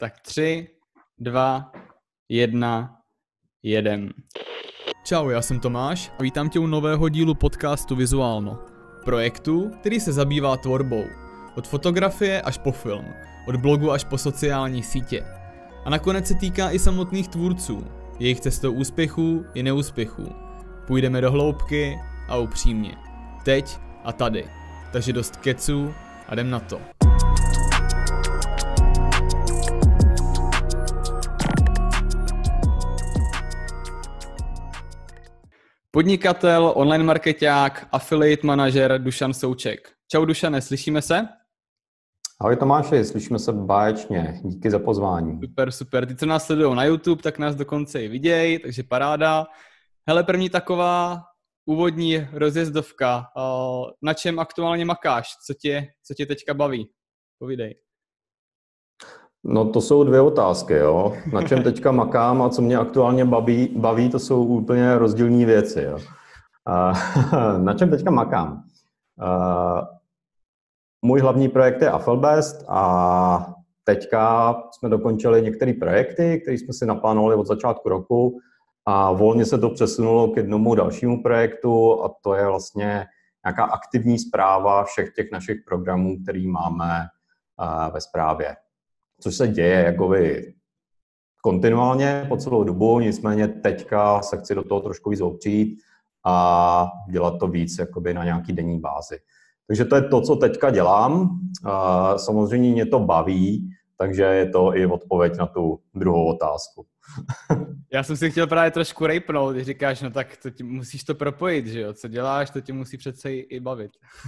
Tak 3, 2, 1, 1. Čau, já jsem Tomáš a vítám tě u nového dílu podcastu Vizuálno. Projektu, který se zabývá tvorbou. Od fotografie až po film, od blogu až po sociální sítě. A nakonec se týká i samotných tvůrců, jejich cestou úspěchů i neúspěchů. Půjdeme do hloubky a upřímně. Teď a tady. Takže dost keců a jdem na to. Podnikatel, online markeťák, affiliate manažer Dušan Souček. Čau Dušane, slyšíme se? Ahoj Tomáši, slyšíme se báječně, díky za pozvání. Super. Ty, co nás sledují na YouTube, tak nás dokonce i vidějí, takže paráda. Hele, první taková úvodní rozjezdovka. Na čem aktuálně makáš? Co tě teďka baví? Povídej. No to jsou dvě otázky, jo. Na čem teďka makám a co mě aktuálně baví, to jsou úplně rozdílné věci, jo. Na čem teďka makám? Můj hlavní projekt je Affilbest a teďka jsme dokončili některé projekty, které jsme si naplánovali od začátku roku a volně se to přesunulo k jednomu dalšímu projektu a to je vlastně nějaká aktivní správa všech těch našich programů, který máme ve správě. Což se děje jakoby kontinuálně po celou dobu, nicméně teďka se chci do toho trošku víc opřít a dělat to víc jakoby na nějaký denní bázi. Takže to je to, co teďka dělám. Samozřejmě mě to baví, takže je to i odpověď na tu druhou otázku. Já jsem si chtěl právě trošku rejpnout, když říkáš, no tak musíš to propojit, že jo? Co děláš, to tě musí přece i bavit.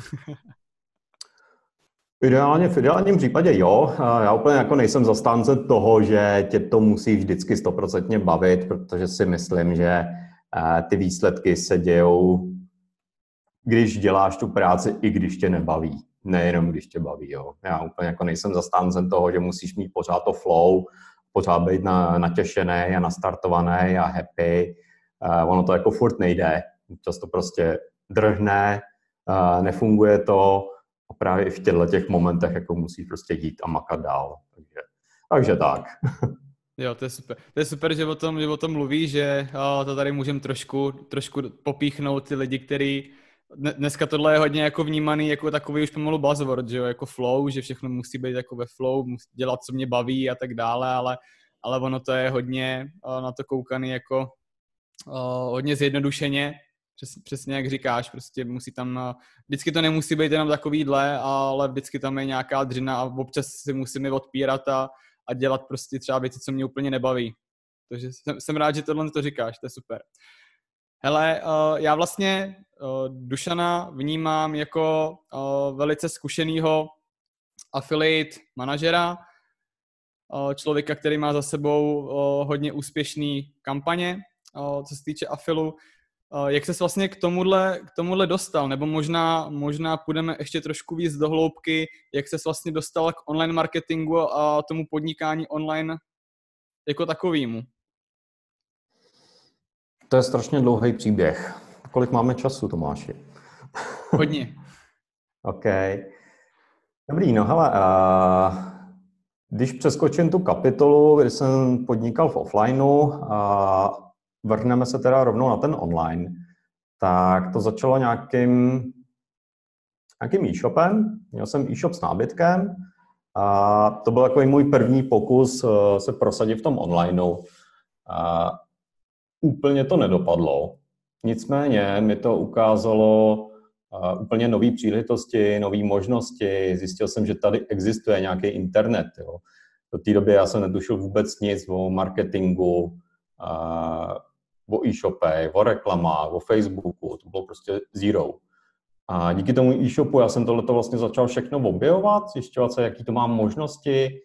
V ideálním případě jo. Já úplně jako nejsem zastánce toho, že tě to musí vždycky 100% bavit, protože si myslím, že ty výsledky se dějou, když děláš tu práci, i když tě nebaví. Nejenom když tě baví, jo. Já úplně jako nejsem zastáncem toho, že musíš mít pořád to flow, pořád být natěšený a nastartovaný a happy. Ono to jako furt nejde. Často prostě drhne, nefunguje to. A právě i v těch momentech jako musíš prostě jít a makat dál. Takže tak. Jo, to je super. To je super, že o tom mluví, že to tady můžeme trošku popíchnout ty lidi, kteří dneska tohle je hodně jako vnímaný jako takový už pomalu buzzword, že jo, jako flow, že všechno musí být jako ve flow, musí dělat, co mě baví a tak dále, ale ono to je hodně na to koukaný jako hodně zjednodušeně. Přesně jak říkáš, prostě musí tam, vždycky to nemusí být jenom takovýhle, ale vždycky tam je nějaká dřina a občas si musíme odpírat a dělat prostě třeba věci, co mě úplně nebaví. Takže jsem rád, že tohle to říkáš, to je super. Hele, já vlastně Dušana vnímám jako velice zkušenýho affiliate manažera, člověka, který má za sebou hodně úspěšný kampaně, co se týče affilu. Jak ses vlastně k tomuhle dostal? Nebo možná půjdeme ještě trošku víc do hloubky, jak ses vlastně dostal k online marketingu a tomu podnikání online jako takovému? To je strašně dlouhý příběh. Kolik máme času, Tomáši? Hodně. OK. Dobrý, no hele, když přeskočím tu kapitolu, kdy jsem podnikal v offlineu a vrhneme se teda rovnou na ten online, tak to začalo nějakým e-shopem. Měl jsem e-shop s nábytkem a to byl takový můj první pokus se prosadit v tom onlineu. Úplně to nedopadlo, nicméně mi to ukázalo úplně nové příležitosti, nové možnosti. Zjistil jsem, že tady existuje nějaký internet. Jo. Do té doby já jsem netušil vůbec nic o marketingu, o e-shopech, o reklamách, o Facebooku, to bylo prostě zero. A díky tomu e-shopu já jsem tohleto vlastně začal všechno objevovat, zjišťovat se, jaký to mám možnosti.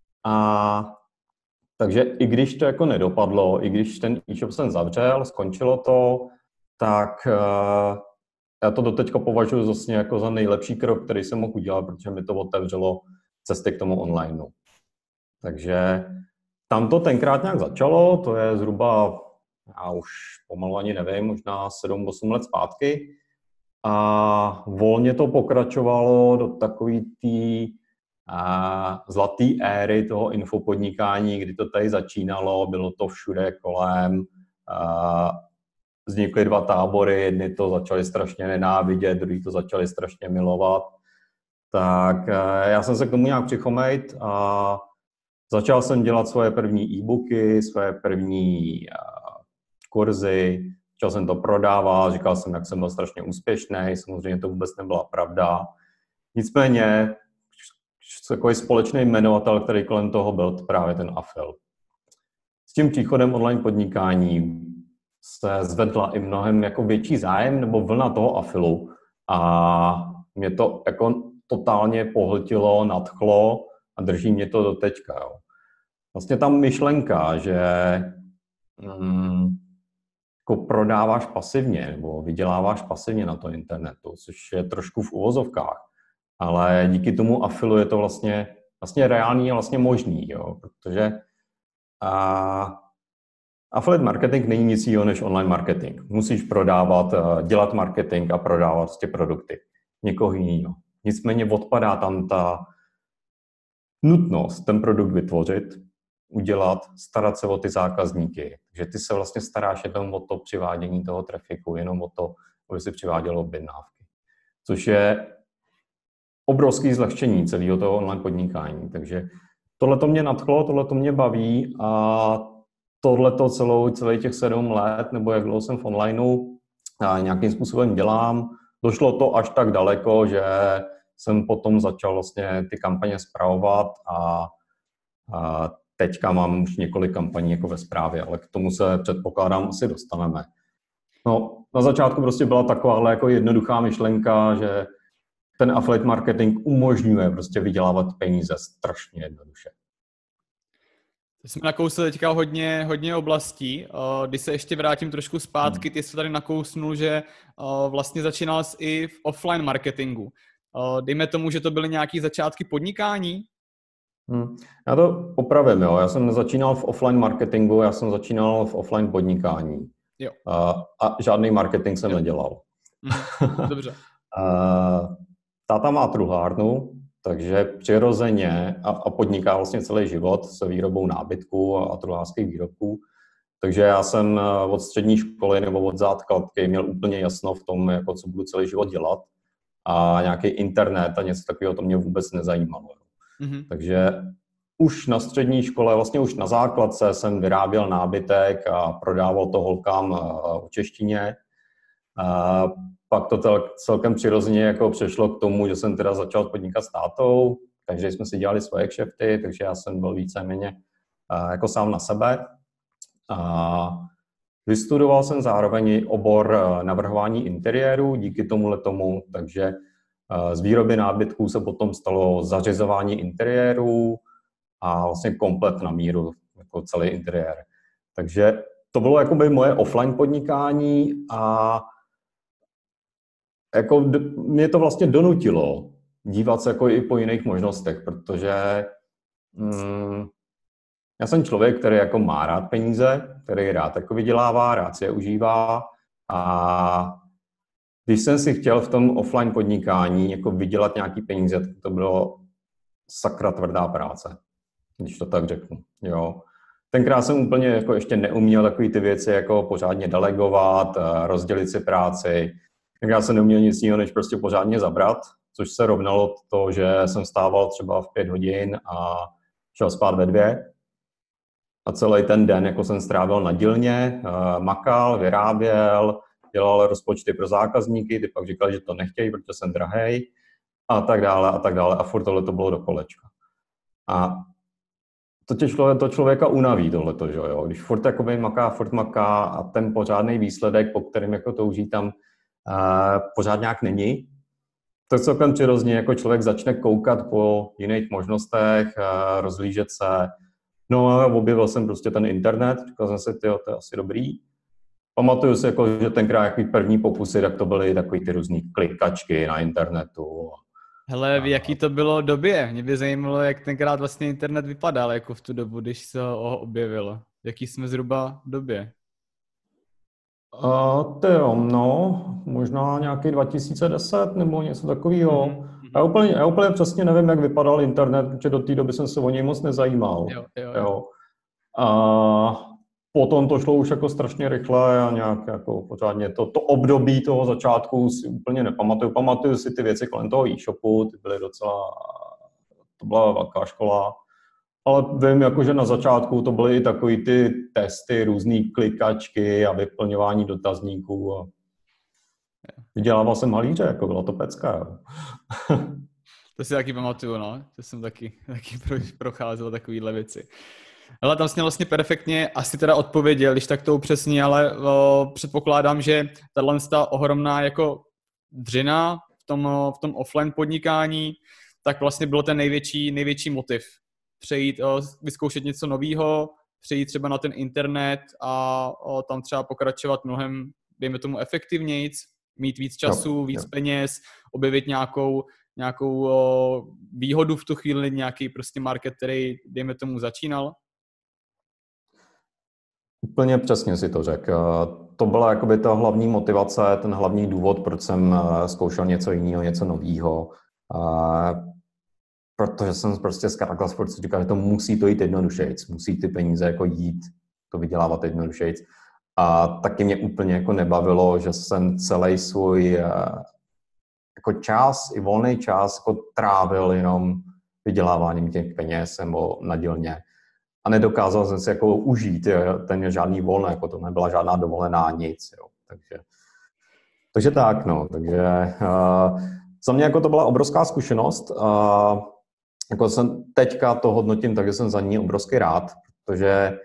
Takže i když to jako nedopadlo, i když ten e-shop jsem zavřel, skončilo to, tak já to doteďka považuji vlastně jako za nejlepší krok, který jsem mohl udělat, protože mi to otevřelo cesty k tomu onlineu. Takže tam to tenkrát nějak začalo, to je zhruba, já už pomalu ani nevím, možná 7-8 let zpátky. A volně to pokračovalo do takový té zlatý éry toho infopodnikání, kdy to tady začínalo, bylo to všude kolem. Vznikly dva tábory, jedni to začali strašně nenávidět, druhý to začali strašně milovat. Tak já jsem se k tomu nějak přichomejt a začal jsem dělat svoje první e-booky, svoje první kurzy, začal jsem to prodávat, říkal jsem, jak jsem byl strašně úspěšný, samozřejmě to vůbec nebyla pravda. Nicméně takový společný jmenovatel, který kolem toho byl právě ten afil. S tím příchodem online podnikání se zvedla i mnohem jako větší zájem nebo vlna toho afilu a mě to jako totálně pohltilo, nadchlo a drží mě to do teďka. Jo. Vlastně ta myšlenka, že jako prodáváš pasivně nebo vyděláváš pasivně na to internetu, což je trošku v uvozovkách, ale díky tomu afilu je to vlastně reálný a vlastně možný, jo, protože affiliate marketing není nic jiného než online marketing. Musíš prodávat, dělat marketing a prodávat ty produkty někoho jiného. Nicméně odpadá tam ta nutnost ten produkt vytvořit, udělat, starat se o ty zákazníky. Takže ty se vlastně staráš jenom o to přivádění toho trafiku, jenom o to, aby si přivádělo objednávky. Což je obrovské zlehčení celého toho online podnikání. Takže tohle to mě nadchlo, tohle to mě baví a tohleto celých těch 7 let, nebo jak dlouho jsem v onlineu, nějakým způsobem dělám. Došlo to až tak daleko, že jsem potom začal vlastně ty kampaně spravovat a teďka mám už několik kampaní jako ve správě, ale k tomu se předpokládám asi dostaneme. No, na začátku prostě byla taková jako jednoduchá myšlenka, že ten affiliate marketing umožňuje prostě vydělávat peníze strašně jednoduše. Jsme nakousli teďka hodně oblastí. Když se ještě vrátím trošku zpátky, ty jsi tady nakousnul, že vlastně začínal jsi i v offline marketingu. Dejme tomu, že to byly nějaké začátky podnikání? Já to popravím, jo. Já jsem nezačínal v offline marketingu, já jsem začínal v offline podnikání. Jo. A žádný marketing jsem nedělal. Dobře. Táta má truhlárnu, takže přirozeně a podniká vlastně celý život se výrobou nábytku a truhlářských výrobků. Takže já jsem od střední školy nebo od základky měl úplně jasno v tom, jako co budu celý život dělat. A nějaký internet a něco takového to mě vůbec nezajímalo. Takže už na střední škole, vlastně už na základce jsem vyráběl nábytek a prodával to holkám o češtině. Pak to celkem přirozeně jako přešlo k tomu, že jsem teda začal podnikat s tátou, takže jsme si dělali svoje kšefty, takže já jsem byl víceméně jako sám na sebe. Vystudoval jsem zároveň obor navrhování interiéru díky tomu, takže z výroby nábytků se potom stalo zařizování interiérů a vlastně komplet na míru, jako celý interiér. Takže to bylo jakoby moje offline podnikání a jako mě to vlastně donutilo dívat se jako i po jiných možnostech, protože já jsem člověk, který jako má rád peníze, který rád jako vydělává, rád si je užívá a když jsem si chtěl v tom offline podnikání jako vydělat nějaký peníze, tak to bylo sakra tvrdá práce, když to tak řeknu. Jo. Tenkrát jsem úplně jako ještě neuměl takové ty věci jako pořádně delegovat, rozdělit si práci. Tenkrát jsem neuměl nic jiného, než prostě pořádně zabrat, což se rovnalo to, že jsem stával třeba v 5 hodin a šel spát ve 2. A celý ten den jako jsem strávil na dílně, makal, vyráběl, dělal rozpočty pro zákazníky, ty pak říkali, že to nechtějí, protože jsem drahej a tak dále a furt tohle to bylo do kolečka. A to člověka unaví tohleto, že jo, když furt maká a ten pořádný výsledek, po kterém jako touží tam pořád nějak není, tak celkem přirozeně jako člověk začne koukat po jiných možnostech, rozhlížet se. No a objevil jsem prostě ten internet, říkal jsem si, to je asi dobrý. Pamatuju si, jako, že tenkrát jaký první pokusy, tak to byly takový ty různý klikačky na internetu. Hele, v jaký to bylo době? Mě by zajímalo, jak tenkrát vlastně internet vypadal jako v tu dobu, když se ho objevil. Jaký jsme zhruba v době? Možná nějaký 2010 nebo něco takového. Já úplně přesně nevím, jak vypadal internet, protože do té doby jsem se o něj moc nezajímal. Jo. A potom to šlo už jako strašně rychle a nějak jako pořádně to období toho začátku si úplně nepamatuju. Pamatuju si ty věci kolem toho e-shopu, ty byly docela, to byla velká škola. Ale vím, jako, že na začátku to byly i takový ty testy, různý klikačky a vyplňování dotazníků. A vydělával jsem halíře, jako byla to pecka. Jo. To si taky pamatuju, no. To jsem taky procházel takovýhle věci. Ale tam jsi vlastně perfektně asi teda odpověděl, když tak to upřesní, ale předpokládám, že tato ohromná jako dřina v tom offline podnikání, tak vlastně byl ten největší motiv. Přejít, vyzkoušet něco nového, přejít třeba na ten internet a tam třeba pokračovat mnohem, dejme tomu, efektivnějc, mít víc času, víc peněz, objevit nějakou výhodu v tu chvíli, nějaký prostě market, který, dejme tomu, začínal? Úplně přesně si to řekl. To byla jakoby ta hlavní motivace, ten hlavní důvod, proč jsem zkoušel něco jiného, něco nového. Protože jsem prostě zkrátka furt si říkal, že to musí to jít jednodušejc, musí ty peníze jako jít, to vydělávat jednodušejc. A taky mě úplně jako nebavilo, že jsem celý svůj jako čas, i volný čas jako trávil jenom vyděláváním těch peněz nebo na dílně. A nedokázal jsem si jako užít ten žádný volno, jako to nebyla žádná dovolená, nic. Jo. Takže tak, no. Takže za mě jako to byla obrovská zkušenost. Jako jsem teďka to hodnotím, takže jsem za ní obrovský rád, protože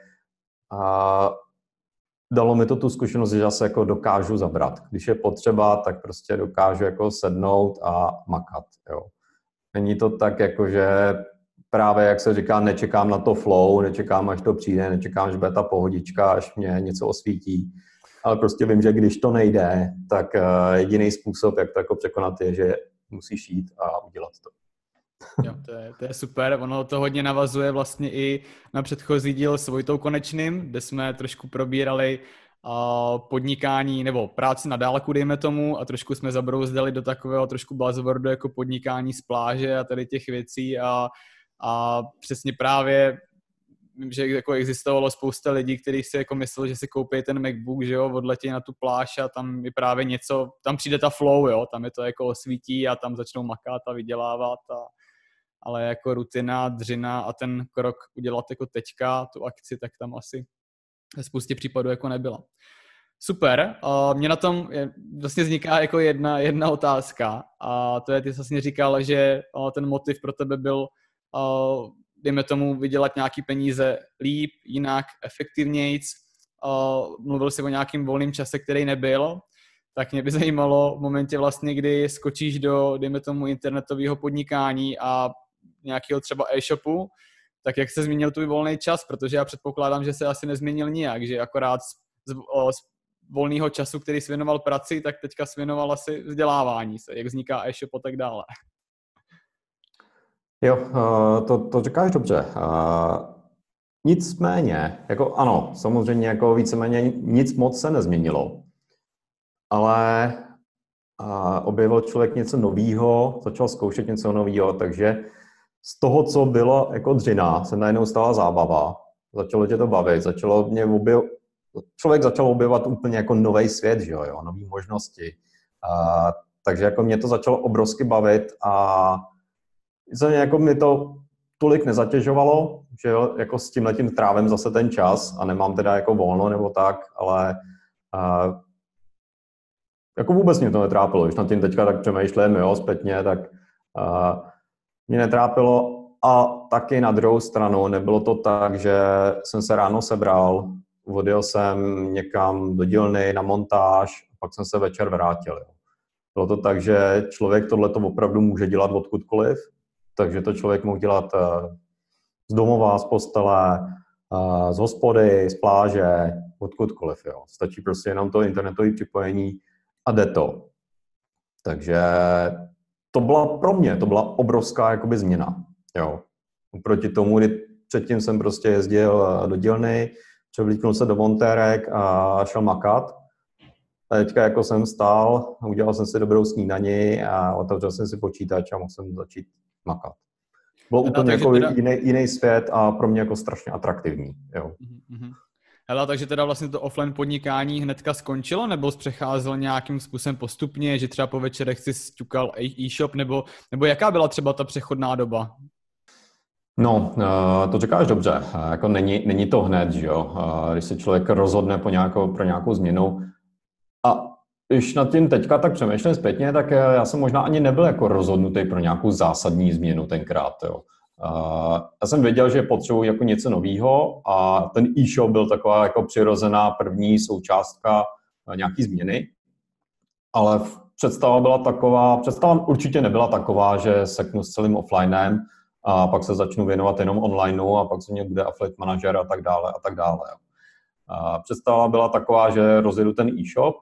dalo mi to tu zkušenost, že já se jako dokážu zabrat. Když je potřeba, tak prostě dokážu jako sednout a makat. Jo. Není to tak, jako že právě, jak se říká, nečekám na to flow, nečekám, až to přijde, nečekám, až bude ta pohodička, až mě něco osvítí. Ale prostě vím, že když to nejde, tak jediný způsob, jak to jako překonat, je, že musíš jít a udělat to. Jo, to je super. Ono to hodně navazuje vlastně i na předchozí díl s Vojtou Konečným, kde jsme trošku probírali podnikání nebo práci na dálku, dejme tomu, a trošku jsme zabrouzdali do takového trošku buzzwordu jako podnikání z pláže a tady těch věcí a přesně právě vím, že jako existovalo spousta lidí, kteří si jako mysleli, že si koupí ten MacBook, že jo, odletí na tu pláž a tam je právě něco, tam přijde ta flow, jo, tam je to jako osvítí a tam začnou makat a vydělávat ale jako rutina, dřina a ten krok udělat jako teďka, tu akci, tak tam asi ve spoustě případů jako nebyla. Super, mě na tom vlastně vzniká jako jedna otázka a to je, ty jsi vlastně říkal, že ten motiv pro tebe byl, dejme tomu, vydělat nějaký peníze líp, jinak, efektivnějc, mluvil jsi o nějakým volným čase, který nebyl, tak mě by zajímalo v momentě vlastně, kdy skočíš do, dejme tomu, internetového podnikání a nějakého třeba e-shopu, tak jak se změnil tvůj volný čas, protože já předpokládám, že se asi nezměnil nijak, že akorát z volného času, který jsi věnoval praci, tak teďka jsi věnoval asi vzdělávání se, jak vzniká e-shop a tak dále. Jo, to říkáš dobře. Nicméně, jako ano, samozřejmě jako víceméně nic moc se nezměnilo, ale objevil člověk něco novýho, začal zkoušet něco novýho, takže z toho, co bylo jako dřina, se najednou stala zábava. Začalo tě to bavit, člověk začal objevovat úplně jako nový svět, že jo, nový možnosti. Takže jako mě to začalo obrovsky bavit a jako mi to tolik nezatěžovalo, že jo, jako s tímhletím trávím zase ten čas a nemám teda jako volno nebo tak, ale jako vůbec mě to netrápilo. Když nad tím teďka tak přemýšlím, jo, zpětně, tak mě netrápilo a taky na druhou stranu nebylo to tak, že jsem se ráno sebral, odjel jsem někam do dílny na montáž a pak jsem se večer vrátil. Jo. Bylo to tak, že člověk tohleto opravdu může dělat odkudkoliv, takže to člověk mohl dělat z domova, z postele, z hospody, z pláže, odkudkoliv. Jo. Stačí prostě jenom to internetové připojení a jde to. Takže to byla pro mě, to byla obrovská jakoby změna. Jo. Oproti tomu, kdy předtím jsem prostě jezdil do dílny, převlíknul se do montérek a šel makat, A teďka jako jsem stál, udělal jsem si dobrou snídani a otevřel jsem si počítač a mohl jsem začít makat. Byl úplně jako teda... jiný svět a pro mě jako strašně atraktivní. Jo. Hele, takže teda vlastně to offline podnikání hnedka skončilo, nebo jsi přecházel nějakým způsobem postupně, že třeba po večerech si sťukal e-shop, nebo jaká byla třeba ta přechodná doba? No, to říkáš dobře. Jako není to hned, že jo. Když se člověk rozhodne pro nějakou změnu. A když nad tím teďka tak přemýšlím zpětně, tak já jsem možná ani nebyl jako rozhodnutý pro nějakou zásadní změnu tenkrát, jo. Já jsem věděl, že potřebuji jako něco nového a ten e-shop byl taková jako přirozená první součástka nějaký změny. Ale představa určitě nebyla taková, že seknu s celým offlinem a pak se začnu věnovat jenom onlineu a pak se mě bude affiliate manažer a tak dále a tak dále. Představa byla taková, že rozjedu ten e-shop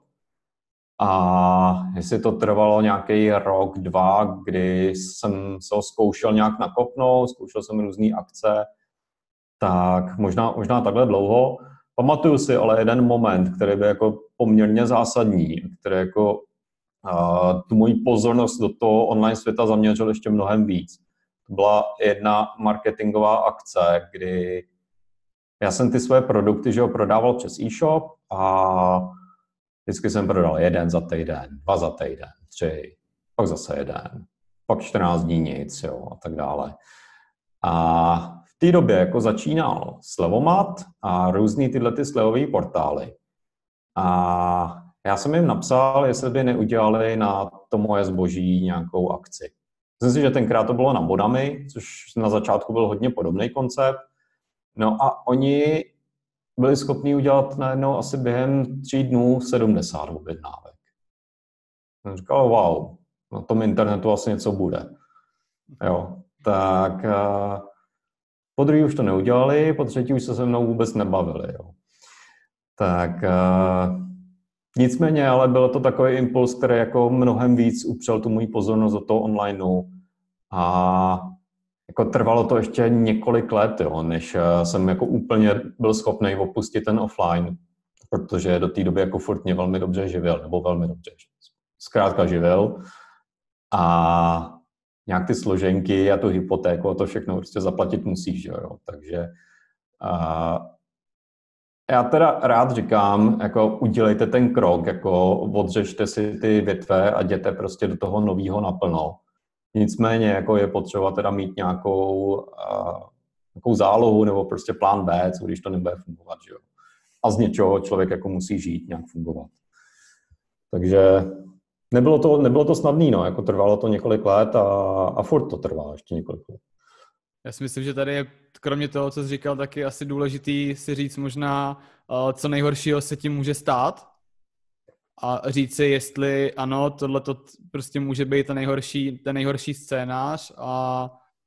a jestli to trvalo nějaký rok, 2, kdy jsem se ho zkoušel nějak nakopnout, zkoušel jsem různé akce, tak možná takhle dlouho. Pamatuju si ale jeden moment, který byl jako poměrně zásadní, který jako tu moji pozornost do toho online světa zaměřil ještě mnohem víc. To byla jedna marketingová akce, kdy já jsem ty svoje produkty, že ho prodával přes e-shop a vždycky jsem prodal 1 za týden, 2 za týden, 3, pak zase 1, pak 14 dní nic, jo, a tak dále. A v té době jako začínal Slevomat a různý tyhle ty slevové portály. A já jsem jim napsal, jestli by neudělali na to moje zboží nějakou akci. Myslím si, že tenkrát to bylo na Bodami, což na začátku byl hodně podobný koncept. No a oni byli schopni udělat najednou asi během 3 dnů 70 objednávek. Jsem říkal, wow, na tom internetu asi něco bude. Jo, tak po druhý už to neudělali, po třetí už se mnou vůbec nebavili. Jo. Tak nicméně, ale byl to takový impuls, který jako mnohem víc upřel tu můj pozornost do toho onlineu. A jako trvalo to ještě několik let, jo, než jsem jako úplně byl schopný opustit ten offline, protože do té doby jako furt mě velmi dobře živil, nebo velmi dobře, zkrátka živil. A nějak ty složenky a tu hypotéku a to všechno prostě zaplatit musíš, jo. Takže já teda rád říkám, jako udělejte ten krok, jako odřežte si ty větve a jděte prostě do toho nového naplno. Nicméně jako je potřeba teda mít nějakou zálohu nebo prostě plán B, co když to nebude fungovat, že jo. A z něčeho člověk jako musí žít, nějak fungovat. Takže nebylo to snadný, no, jako trvalo to několik let a furt to trvá ještě několik let. Já si myslím, že tady je, kromě toho, co jsi říkal, taky asi důležitý si říct možná, co nejhoršího se tím může stát a říct si, jestli ano, tohle to prostě může být ten nejhorší scénář a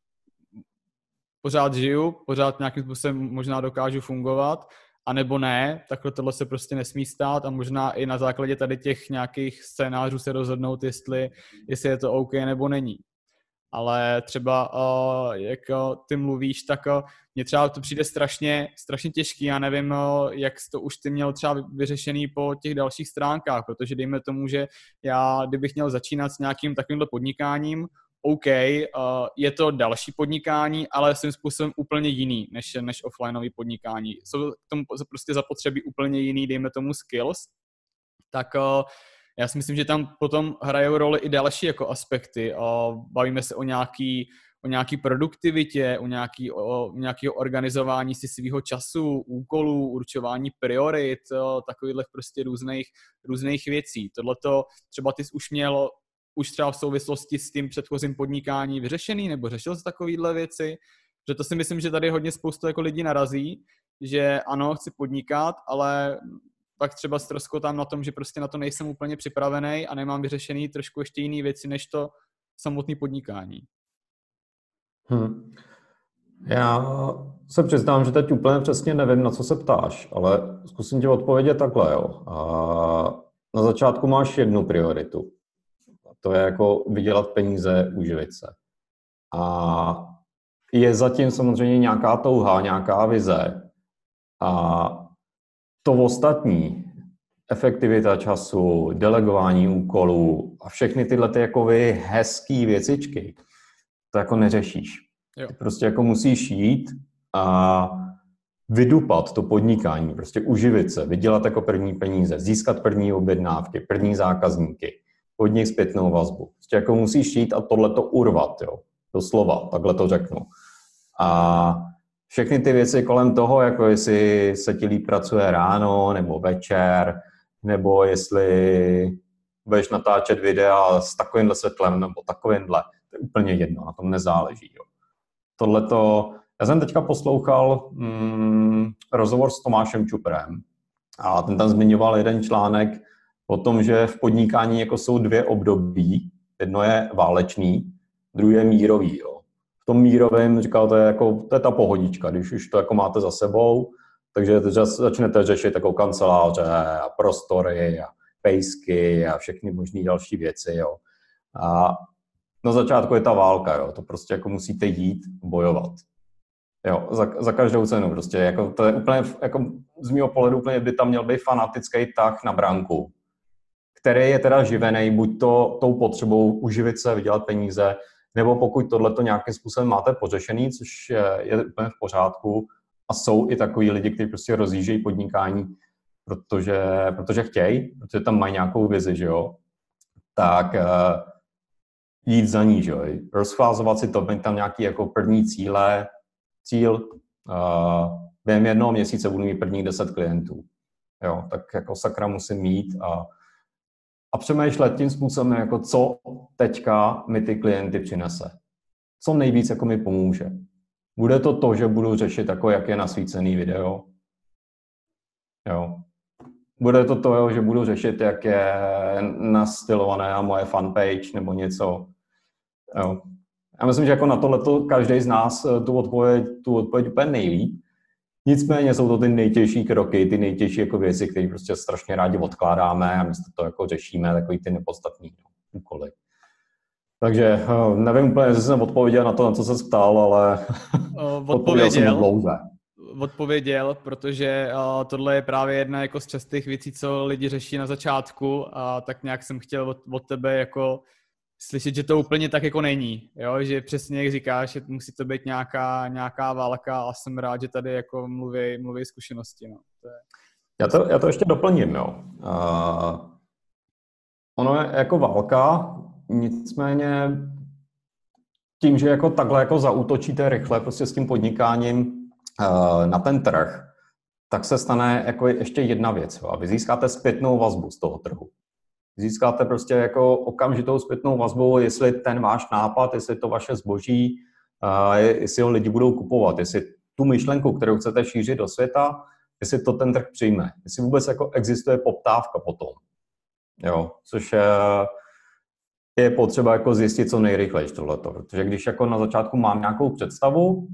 pořád žiju, pořád nějakým způsobem možná dokážu fungovat, anebo ne, takhle tohle se prostě nesmí stát a možná i na základě tady těch nějakých scénářů se rozhodnout, jestli je to OK nebo není. Ale třeba, jak ty mluvíš, tak mně třeba to přijde strašně těžký. Já nevím, jak jsi to už ty měl třeba vyřešený po těch dalších stránkách, protože dejme tomu, že já, kdybych měl začínat s nějakým takovýmhle podnikáním, OK, je to další podnikání, ale svým způsobem úplně jiný než offlineové podnikání. Jsou k tomu prostě zapotřebí úplně jiný, dejme tomu skills, tak já si myslím, že tam potom hrajou roli i další jako aspekty. Bavíme se o nějaký produktivitě, o nějakého organizování si svého času, úkolů, určování priorit, takových prostě různých věcí. Tohleto třeba ty jsi už měl třeba v souvislosti s tím předchozím podnikání vyřešený, nebo řešil jsi takovýhle věci? Protože to si myslím, že tady hodně spoustu jako lidí narazí, že ano, chci podnikat, ale pak třeba ztroskotám na tom, že prostě na to nejsem úplně připravený a nemám vyřešený trošku ještě jiné věci, než to samotné podnikání. Já se přiznám, že teď úplně přesně nevím, na co se ptáš, ale zkusím ti odpovědět takhle, jo. Na začátku máš jednu prioritu. To je jako vydělat peníze, uživit se. A je zatím samozřejmě nějaká touha, nějaká vize. A to ostatní, efektivita času, delegování úkolů a všechny tyhle ty jakoby hezký věcičky, to jako neřešíš. Jo. Ty prostě jako musíš jít a vydupat to podnikání, prostě uživit se, vydělat jako první peníze, získat první objednávky, první zákazníky, od nich zpětnou vazbu. Prostě jako musíš jít a tohleto urvat, jo. Doslova, takhle to řeknu. A všechny ty věci kolem toho, jako jestli se ti líp pracuje ráno nebo večer, nebo jestli budeš natáčet videa s takovýmhle světlem nebo takovýmhle, to je úplně jedno, na tom nezáleží. Jo. Tohleto, já jsem teďka poslouchal rozhovor s Tomášem Čuprem a ten tam zmiňoval jeden článek o tom, že v podnikání jako jsou dvě období. Jedno je válečný, druhé je mírový. Jo. V tom mírovém, říkal, to je ta pohodička, když už to jako máte za sebou, takže začnete řešit jako kanceláře a prostory a pejsky a všechny možné další věci. Jo. A na začátku je ta válka, jo. To prostě jako musíte jít bojovat. Jo, za každou cenu prostě. Jako, to je úplně, jako z mého pohledu úplně by tam měl být fanatický tah na branku, který je teda živený buď tou potřebou uživit se, vydělat peníze, nebo pokud tohleto nějakým způsobem máte pořešený, což je úplně v pořádku, a jsou i takový lidi, kteří prostě rozjíždějí podnikání, protože chtějí, protože tam mají nějakou vizi, že jo, tak jít za ní, že jo, rozfázovat si to, mít tam nějaký jako první cíl, během jednoho měsíce budu mít prvních 10 klientů, jo, tak jako sakra musím mít a přemýšlet tím způsobem, jako co teďka mi ty klienty přinese. Co nejvíc jako mi pomůže. Bude to, že budu řešit, jako jak je nasvícený video. Jo. Bude to, že budu řešit, jak je nastylované moje fanpage nebo něco. Jo. Já myslím, že jako na tohleto každý z nás tu odpověď úplně nejví. Nicméně jsou to ty nejtěžší kroky, ty nejtěžší jako věci, které prostě strašně rádi odkládáme a my to jako řešíme, takový ty nepodstatný úkoly. Takže nevím úplně, jestli jsem odpověděl na to, na co se ptal, ale odpověděl, protože tohle je právě jedna jako z častých věcí, co lidi řeší na začátku a tak nějak jsem chtěl od tebe jako slyšet, že to úplně tak jako není, jo? Že přesně jak říkáš, že musí to být nějaká válka a jsem rád, že tady jako mluví zkušenosti. No. Já to ještě doplním. Jo. Ono je jako válka, nicméně tím, že jako takhle jako zaútočíte rychle prostě s tím podnikáním na ten trh, tak se stane jako ještě jedna věc. Jo. A vy získáte zpětnou vazbu z toho trhu. Získáte prostě jako okamžitou zpětnou vazbu, jestli ten váš nápad, jestli to vaše zboží, jestli ho lidi budou kupovat, jestli tu myšlenku, kterou chcete šířit do světa, jestli to ten trh přijme, jestli vůbec jako existuje poptávka potom. Jo, což je potřeba jako zjistit co nejrychleji tohleto, protože když jako na začátku mám nějakou představu,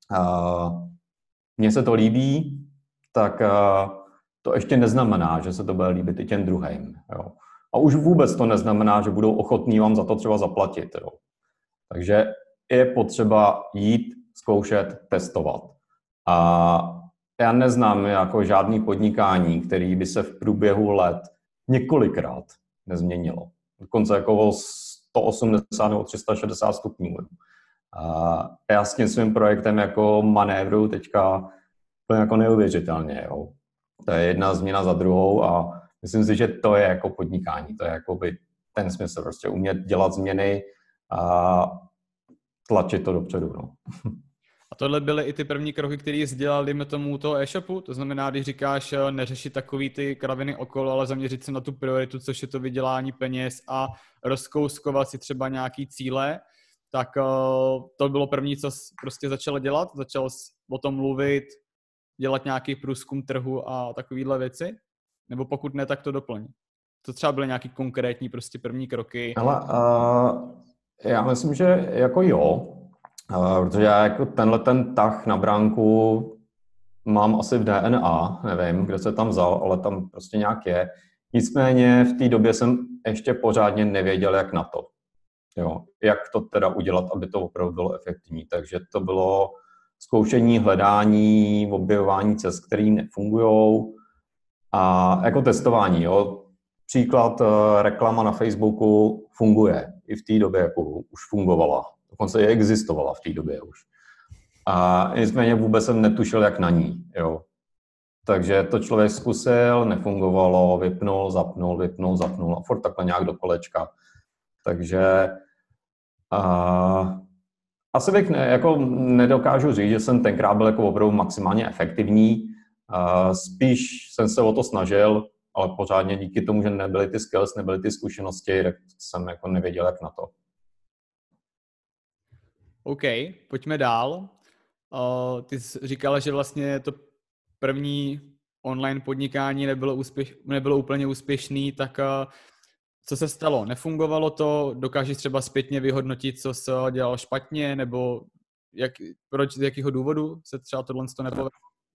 mně se to líbí, tak to ještě neznamená, že se to bude líbit i těm druhým. Jo. A už vůbec to neznamená, že budou ochotní vám za to třeba zaplatit. Jo. Takže je potřeba jít, zkoušet, testovat. A já neznám jako žádný podnikání, který by se v průběhu let několikrát nezměnilo. Dokonce jako o 180 nebo 360 stupňů. A já s tím svým projektem jako manévru teďka jako neuvěřitelně. Jo. To je jedna změna za druhou a myslím si, že to je jako podnikání. To je jako by ten smysl, prostě umět dělat změny a tlačit to dopředu. No. A tohle byly i ty první kroky, které jsi dělal, dejme tomu, toho e-shopu? To znamená, když říkáš, neřešit takový ty kraviny okolo, ale zaměřit se na tu prioritu, což je to vydělání peněz a rozkouskovat si třeba nějaký cíle, tak to bylo první, co jsi prostě začal dělat? Začal jsi o tom mluvit, dělat nějaký průzkum trhu a takovýhle věci? Nebo pokud ne, tak to doplň. To třeba byly nějaký konkrétní prostě první kroky? Ale já myslím, že jako jo, protože já jako ten tah na bránku mám asi v DNA, nevím, kde se tam vzal, ale tam prostě nějak je. Nicméně v té době jsem ještě pořádně nevěděl, jak na to. Jo, jak to teda udělat, aby to opravdu bylo efektivní. Takže to bylo zkoušení, hledání, objevování cest, které nefungujou. A jako testování, jo. Příklad, reklama na Facebooku funguje. I v té době jako už fungovala. Dokonce i existovala v té době už. A nicméně vůbec jsem netušil, jak na ní. Jo. Takže to člověk zkusil, nefungovalo, vypnul, zapnul a furt takhle nějak do kolečka. Takže asi bych jako nedokážu říct, že jsem tenkrát byl jako opravdu maximálně efektivní. Spíš jsem se o to snažil, ale pořádně díky tomu, že nebyly ty skills, nebyly ty zkušenosti, tak jsem jako nevěděl, jak na to. OK, pojďme dál. Ty jsi říkala, že vlastně to první online podnikání nebylo úplně úspěšný, tak co se stalo? Nefungovalo to? Dokážeš třeba zpětně vyhodnotit, co se dělalo špatně, nebo proč, z jakého důvodu se třeba tohle nepovedlo?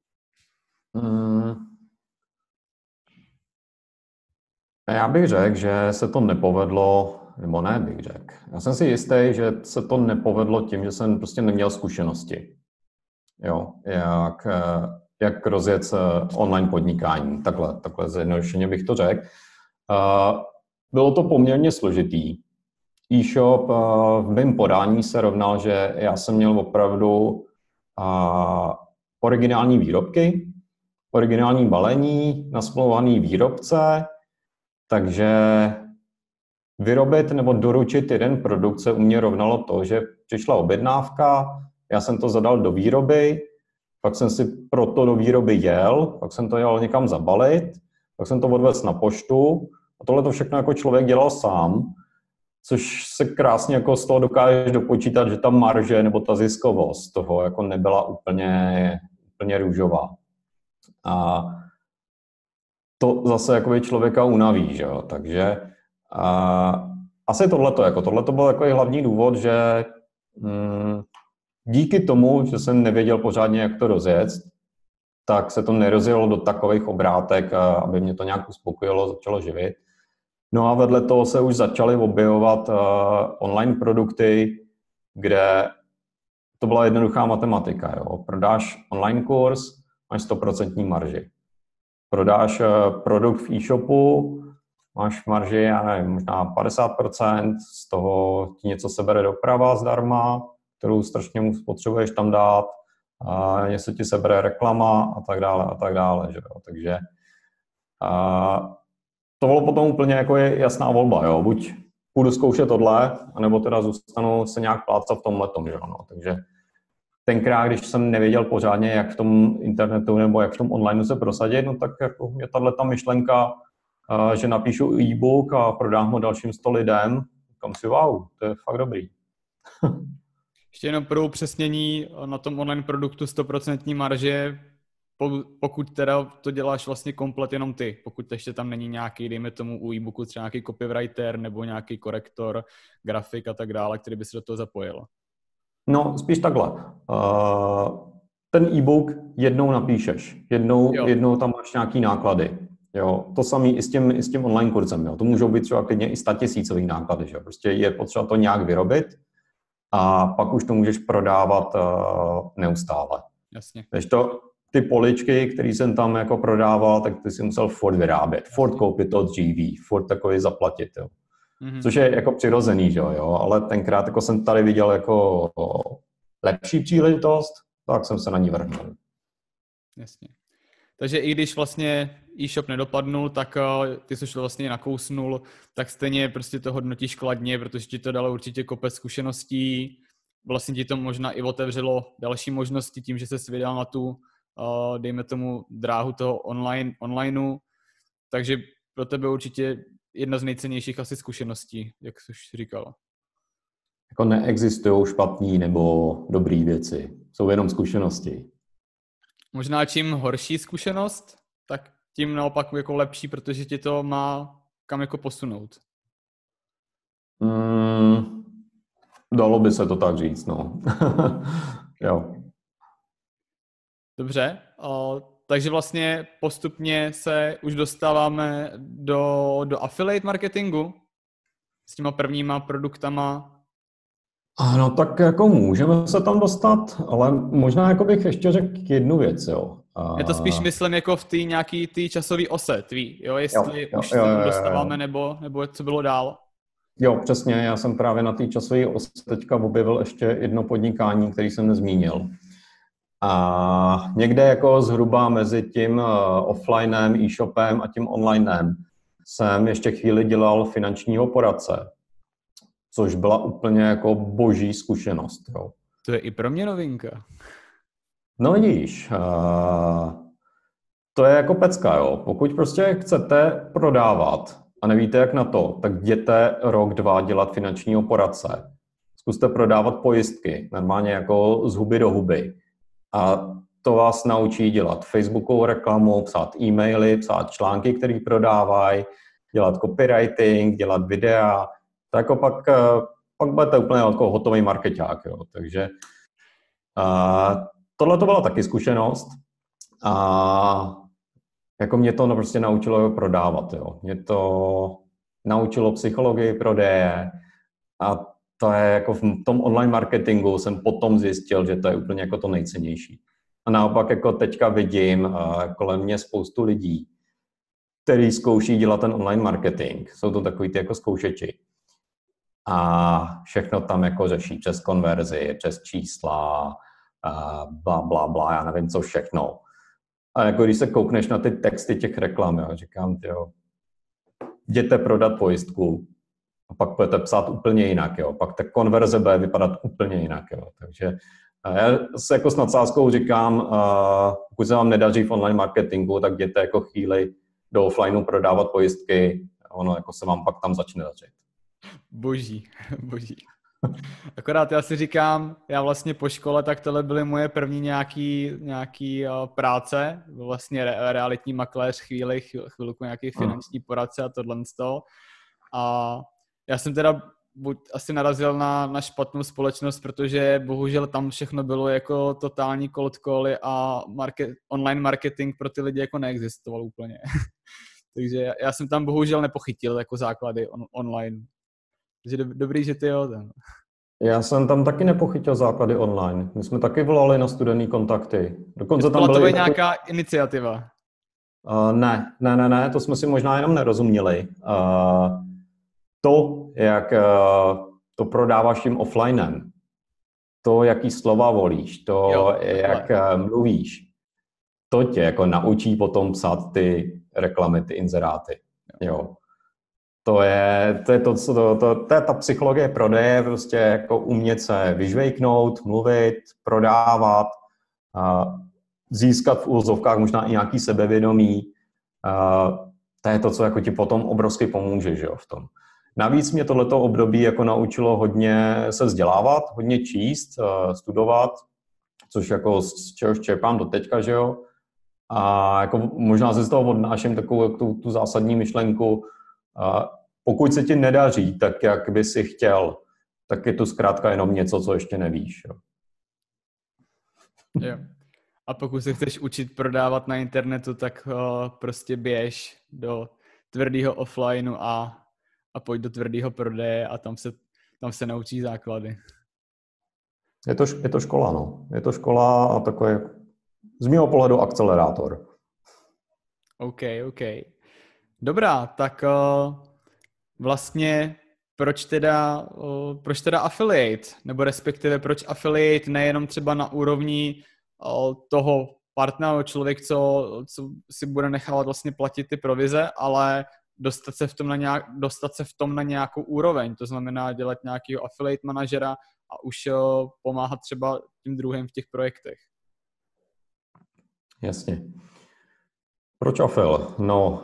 Já bych řekl, že se to nepovedlo, nebo ne bych řekl. Já jsem si jistý, že se to nepovedlo tím, že jsem prostě neměl zkušenosti. Jo, jak rozjet online podnikání. Takhle zjednodušeně bych to řekl. Bylo to poměrně složitý. E-shop v mém podání se rovnal, že já jsem měl opravdu originální výrobky, originální balení, nasmlouvaný výrobce, takže vyrobit nebo doručit jeden produkt se u mě rovnalo to, že přišla objednávka, já jsem to zadal do výroby, pak jsem si proto do výroby jel, pak jsem to jel někam zabalit, pak jsem to odvezl na poštu a tohle to všechno jako člověk dělal sám, což se krásně jako z toho dokážeš dopočítat, že ta marže nebo ta ziskovost toho jako nebyla úplně růžová. A to zase jako člověka unaví, že jo, takže asi tohleto byl jako hlavní důvod, že díky tomu, že jsem nevěděl pořádně, jak to rozjet, tak se to nerozjelo do takových obrátek, aby mě to nějak uspokojilo, začalo živit. No a vedle toho se už začaly objevovat online produkty, kde to byla jednoduchá matematika. Jo. Prodáš online kurz, máš 100% marži. Prodáš produkt v e-shopu, máš marži, já nevím, možná 50%, z toho ti něco sebere doprava zdarma, kterou strašně potřebuješ tam dát, a něco ti sebere reklama a tak dále. Že jo. Takže to bylo potom úplně jako jasná volba, jo. Buď půjdu zkoušet tohle, anebo teda zůstanu se nějak plácat v tomhletom, že jo. No. Takže tenkrát, když jsem nevěděl pořádně, jak v tom internetu nebo jak v tom online se prosadit, no tak jako mě tato myšlenka, že napíšu e-book a prodám ho dalším 100 lidem, říkám si, wow, to je fakt dobrý. Ještě jenom pro upřesnění, na tom online produktu 100% marže, pokud teda to děláš vlastně komplet jenom ty, pokud ještě tam není nějaký, dejme tomu u e-booku třeba nějaký copywriter nebo nějaký korektor, grafik a tak dále, který by se do toho zapojil. No, spíš takhle. Ten e-book jednou napíšeš, jednou tam máš nějaký náklady. Jo, to samé i s tím online kurzem. Jo. To můžou být třeba klidně i 100 000 náklady. Že? Prostě je potřeba to nějak vyrobit a pak už to můžeš prodávat neustále. Jasně. Takže ty poličky, které jsem tam jako prodával, tak ty si musel furt vyrábět, furt koupit to dříví, furt takový zaplatit. Jo. Mm-hmm. Což je jako přirozený, že jo, ale tenkrát jako jsem tady viděl jako lepší příležitost, tak jsem se na ní vrhnul. Jasně. Takže i když vlastně e-shop nedopadnul, tak ty jsi vlastně nakousnul, tak stejně prostě to hodnotíš kladně, protože ti to dalo určitě kopec zkušeností, vlastně ti to možná i otevřelo další možnosti tím, že se vydal na tu, dejme tomu, dráhu toho onlineu, takže pro tebe určitě jedna z nejcennějších asi zkušeností, jak jsi říkal. Jako neexistují špatný nebo dobrý věci, jsou jenom zkušenosti. Možná čím horší zkušenost, tak tím naopak jako lepší, protože ti to má kam jako posunout. Dalo by se to tak říct, no. Jo. Dobře, takže vlastně postupně se už dostáváme do affiliate marketingu s těma prvníma produktama. Ano, tak jako můžeme se tam dostat, ale možná jako bych ještě řekl jednu věc, jo. Já to spíš myslím jako v té nějaký tý časový ose tvý, jo, jestli Jo, už se tam dostáváme, nebo co bylo dál. Jo, přesně, já jsem právě na té časové ose teďka objevil ještě jedno podnikání, který jsem nezmínil. A někde jako zhruba mezi tím offlinem, e-shopem a tím onlinem jsem ještě chvíli dělal finančního poradce, což byla úplně jako boží zkušenost. Jo. To je i pro mě novinka. No vidíš, to je jako pecka, jo. Pokud prostě chcete prodávat a nevíte jak na to, tak jděte rok, 2 dělat finančního poradce. Zkuste prodávat pojistky, normálně jako z huby do huby. A to vás naučí dělat Facebookovou reklamu, psát e-maily, psát články, které prodávají, dělat copywriting, dělat videa. To jako pak budete úplně jako hotový markeťák. Jo. Takže tohle to byla taky zkušenost. A jako mě to prostě naučilo prodávat. Jo. Mě to naučilo psychologii prodeje a to je jako v tom online marketingu jsem potom zjistil, že to je úplně jako to nejcennější. A naopak jako teďka vidím kolem mě spoustu lidí, kteří zkouší dělat ten online marketing. Jsou to takový ty jako zkoušeči. A všechno tam jako řeší přes konverzi, přes čísla, bla, bla, bla, já nevím co všechno. A jako když se koukneš na ty texty těch reklam, jo, říkám, tyjo, jděte prodat pojistku a pak budete psát úplně jinak, jo. Pak ta konverze bude vypadat úplně jinak, jo. Takže já se jako s nadsázkou říkám, pokud se vám nedaří v online marketingu, tak jděte jako chvíli do offlineu prodávat pojistky, ono jako se vám pak tam začne dařit. Boží. Akorát já si říkám, já vlastně po škole, tak tohle byly moje první nějaký práce, vlastně realitní makléř chvilku nějaký finanční poradce a tohle z toho. A já jsem teda asi narazil na špatnou společnost, protože bohužel tam všechno bylo jako totální cold cally a online marketing pro ty lidi jako neexistoval úplně. Takže já jsem tam bohužel nepochytil jako základy online. Takže dobrý, že ty jo. Já jsem tam taky nepochytil základy online. My jsme taky volali na studený kontakty. Dokonce tam byla to nějaká iniciativa? Ne, to jsme si možná jenom nerozuměli. To, jak to prodáváš tím offlinem, to, jaký slova volíš, to, jak mluvíš, to tě jako naučí potom psát ty reklamy, ty inzeráty. Jo. To je ta psychologie prodeje, prostě jako umět se vyžvejknout, mluvit, prodávat, získat v úvozovkách možná i nějaký sebevědomí. To je to, co jako ti potom obrovsky pomůže, že jo, v tom. Navíc mě tohleto období jako naučilo hodně se vzdělávat, hodně číst, studovat, což jako z čehož čerpám do teďka, že jo. A jako možná si z toho odnáším takovou tu zásadní myšlenku, pokud se ti nedaří tak, jak by si chtěl, tak je to zkrátka jenom něco, co ještě nevíš. Jo. A pokud se chceš učit prodávat na internetu, tak prostě běž do tvrdého offlineu a pojď do tvrdého prodeje a tam se naučí základy. Je to škola, no. Je to škola a takový z mého pohledu akcelerátor. OK. Dobrá, tak vlastně proč teda affiliate? Nebo respektive proč affiliate nejenom třeba na úrovni toho partnera, člověk, co si bude nechávat vlastně platit ty provize, ale dostat se v tom na nějakou úroveň. To znamená dělat nějakého affiliate manažera a už pomáhat třeba tím druhým v těch projektech. Jasně. Proč affil? No,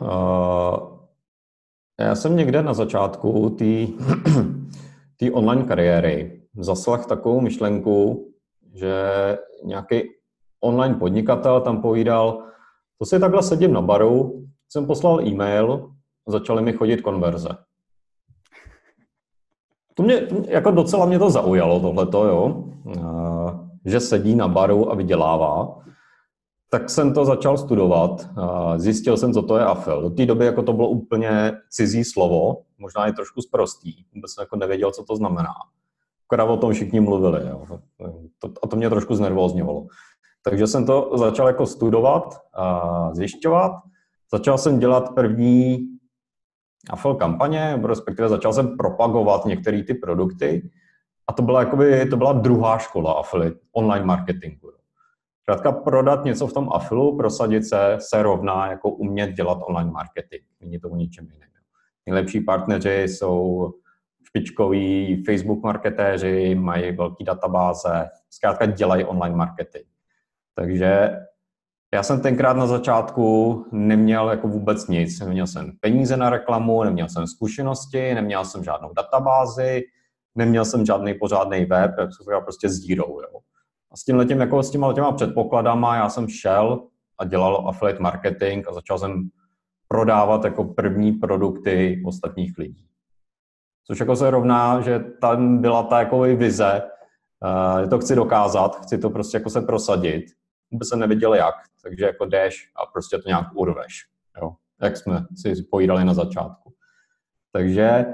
já jsem někde na začátku té online kariéry zaslech takovou myšlenku, že nějaký online podnikatel tam povídal, to si takhle sedím na baru, jsem poslal e-mail, začaly mi chodit konverze. Jako docela mě to zaujalo tohleto, jo, že sedí na baru a vydělává. Tak jsem to začal studovat, zjistil jsem, co to je affil. Do té doby jako to bylo úplně cizí slovo, možná je trošku sprostý, vůbec jsem jako nevěděl, co to znamená. Akorát o tom všichni mluvili, jo. A to mě trošku znervózňovalo. Takže jsem to začal jako studovat a zjišťovat. Začal jsem dělat první affiliate kampaně, respektive začal jsem propagovat některé ty produkty. A to byla druhá škola affiliate online marketingu. Zkrátka prodat něco v tom affilu, prosadit se rovná jako umět dělat online marketing. Není to o ničem jiném. Nejlepší partneři jsou špičkoví Facebook marketéři, mají velký databáze, zkrátka dělají online marketing. Takže já jsem tenkrát na začátku neměl jako vůbec nic. Neměl jsem peníze na reklamu, neměl jsem zkušenosti, neměl jsem žádnou databázi, neměl jsem žádný pořádný web, prostě s dírou. Jo. A s těma předpokladama já jsem šel a dělal affiliate marketing a začal jsem prodávat jako první produkty ostatních lidí. Což jako se rovná, že tam byla ta jako vize, že to chci dokázat, chci to prostě jako se prosadit. Vůbec jsem nevěděl jak, takže jako jdeš a prostě to nějak urveš, jo? Jak jsme si pojídali na začátku. Takže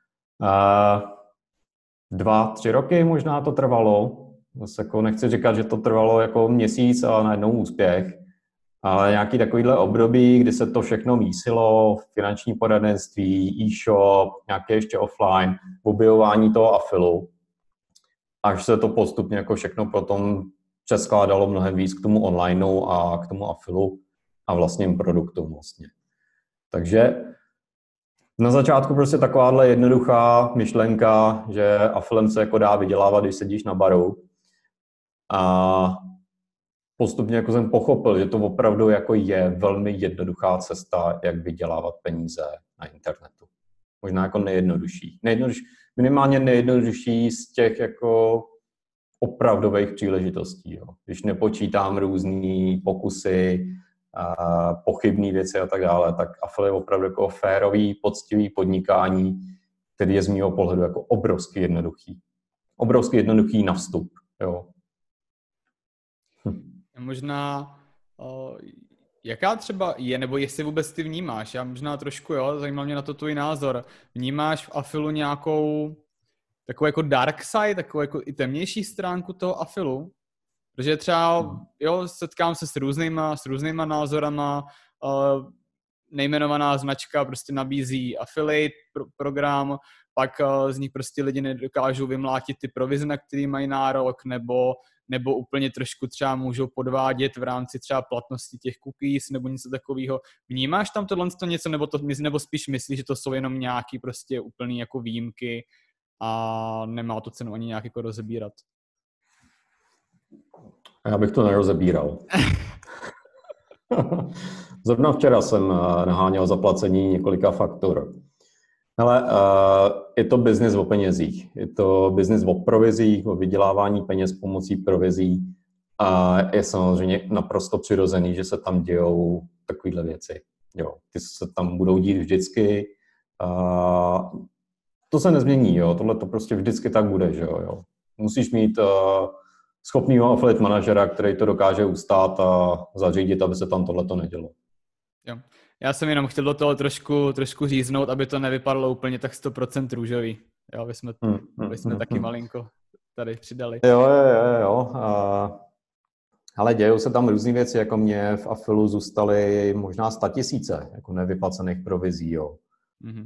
2-3 roky možná to trvalo. Zase jako nechci říkat, že to trvalo jako měsíc a najednou úspěch, ale nějaký takovýhle období, kdy se to všechno mísilo, finanční poradenství, e-shop, nějaké ještě offline, objevování toho affilu, až se to postupně jako všechno potom přeskládalo mnohem víc k tomu onlineu a k tomu affilu a vlastním produktům vlastně. Takže na začátku prostě takováhle jednoduchá myšlenka, že affilem se jako dá vydělávat, když sedíš na baru. A postupně jako jsem pochopil, že to opravdu jako je velmi jednoduchá cesta, jak vydělávat peníze na internetu. Možná jako nejjednodušší. Minimálně nejjednodušší z těch jako opravdových příležitostí. Jo. Když nepočítám různý pokusy, pochybné věci a tak dále, tak affiliate je opravdu jako férový, poctivý podnikání, který je z mého pohledu jako obrovsky jednoduchý. Obrovsky jednoduchý na vstup. Jo. Možná, jaká třeba je, nebo jestli vůbec ty vnímáš, já možná trošku, zajímal mě na to tvůj názor, vnímáš v affilu nějakou takovou jako dark side, takovou jako i temnější stránku toho affilu? Protože třeba, setkám se s různýma názorama, nejmenovaná značka prostě nabízí affiliate program, pak z nich prostě lidi nedokážou vymlátit ty provize, na který mají nárok, nebo úplně trošku třeba můžou podvádět v rámci třeba platnosti těch cookies nebo něco takového. Vnímáš tam tohle něco, nebo spíš myslíš, že to jsou jenom nějaký prostě úplný jako výjimky a nemá to cenu ani nějak jako rozebírat? Já bych to nerozebíral. Zrovna včera jsem naháněl zaplacení několika faktur. Hele, je to biznis o penězích. Je to biznis o provizích, o vydělávání peněz pomocí provizí a je samozřejmě naprosto přirozený, že se tam dějou takovéhle věci. Jo, ty se tam budou dít vždycky. To se nezmění, jo. Tohle to prostě vždycky tak bude, že jo. Musíš mít schopnýho affiliate manažera, který to dokáže ustát a zařídit, aby se tam tohleto nedělo. Jo. Já jsem jenom chtěl do toho trošku říznout, aby to nevypadalo úplně tak 100% růžový. Jo, aby jsme taky malinko tady přidali. Jo. Ale dějou se tam různý věci, jako mě v affilu zůstaly možná 100 000 jako nevyplacených provizí, jo. Mm-hmm.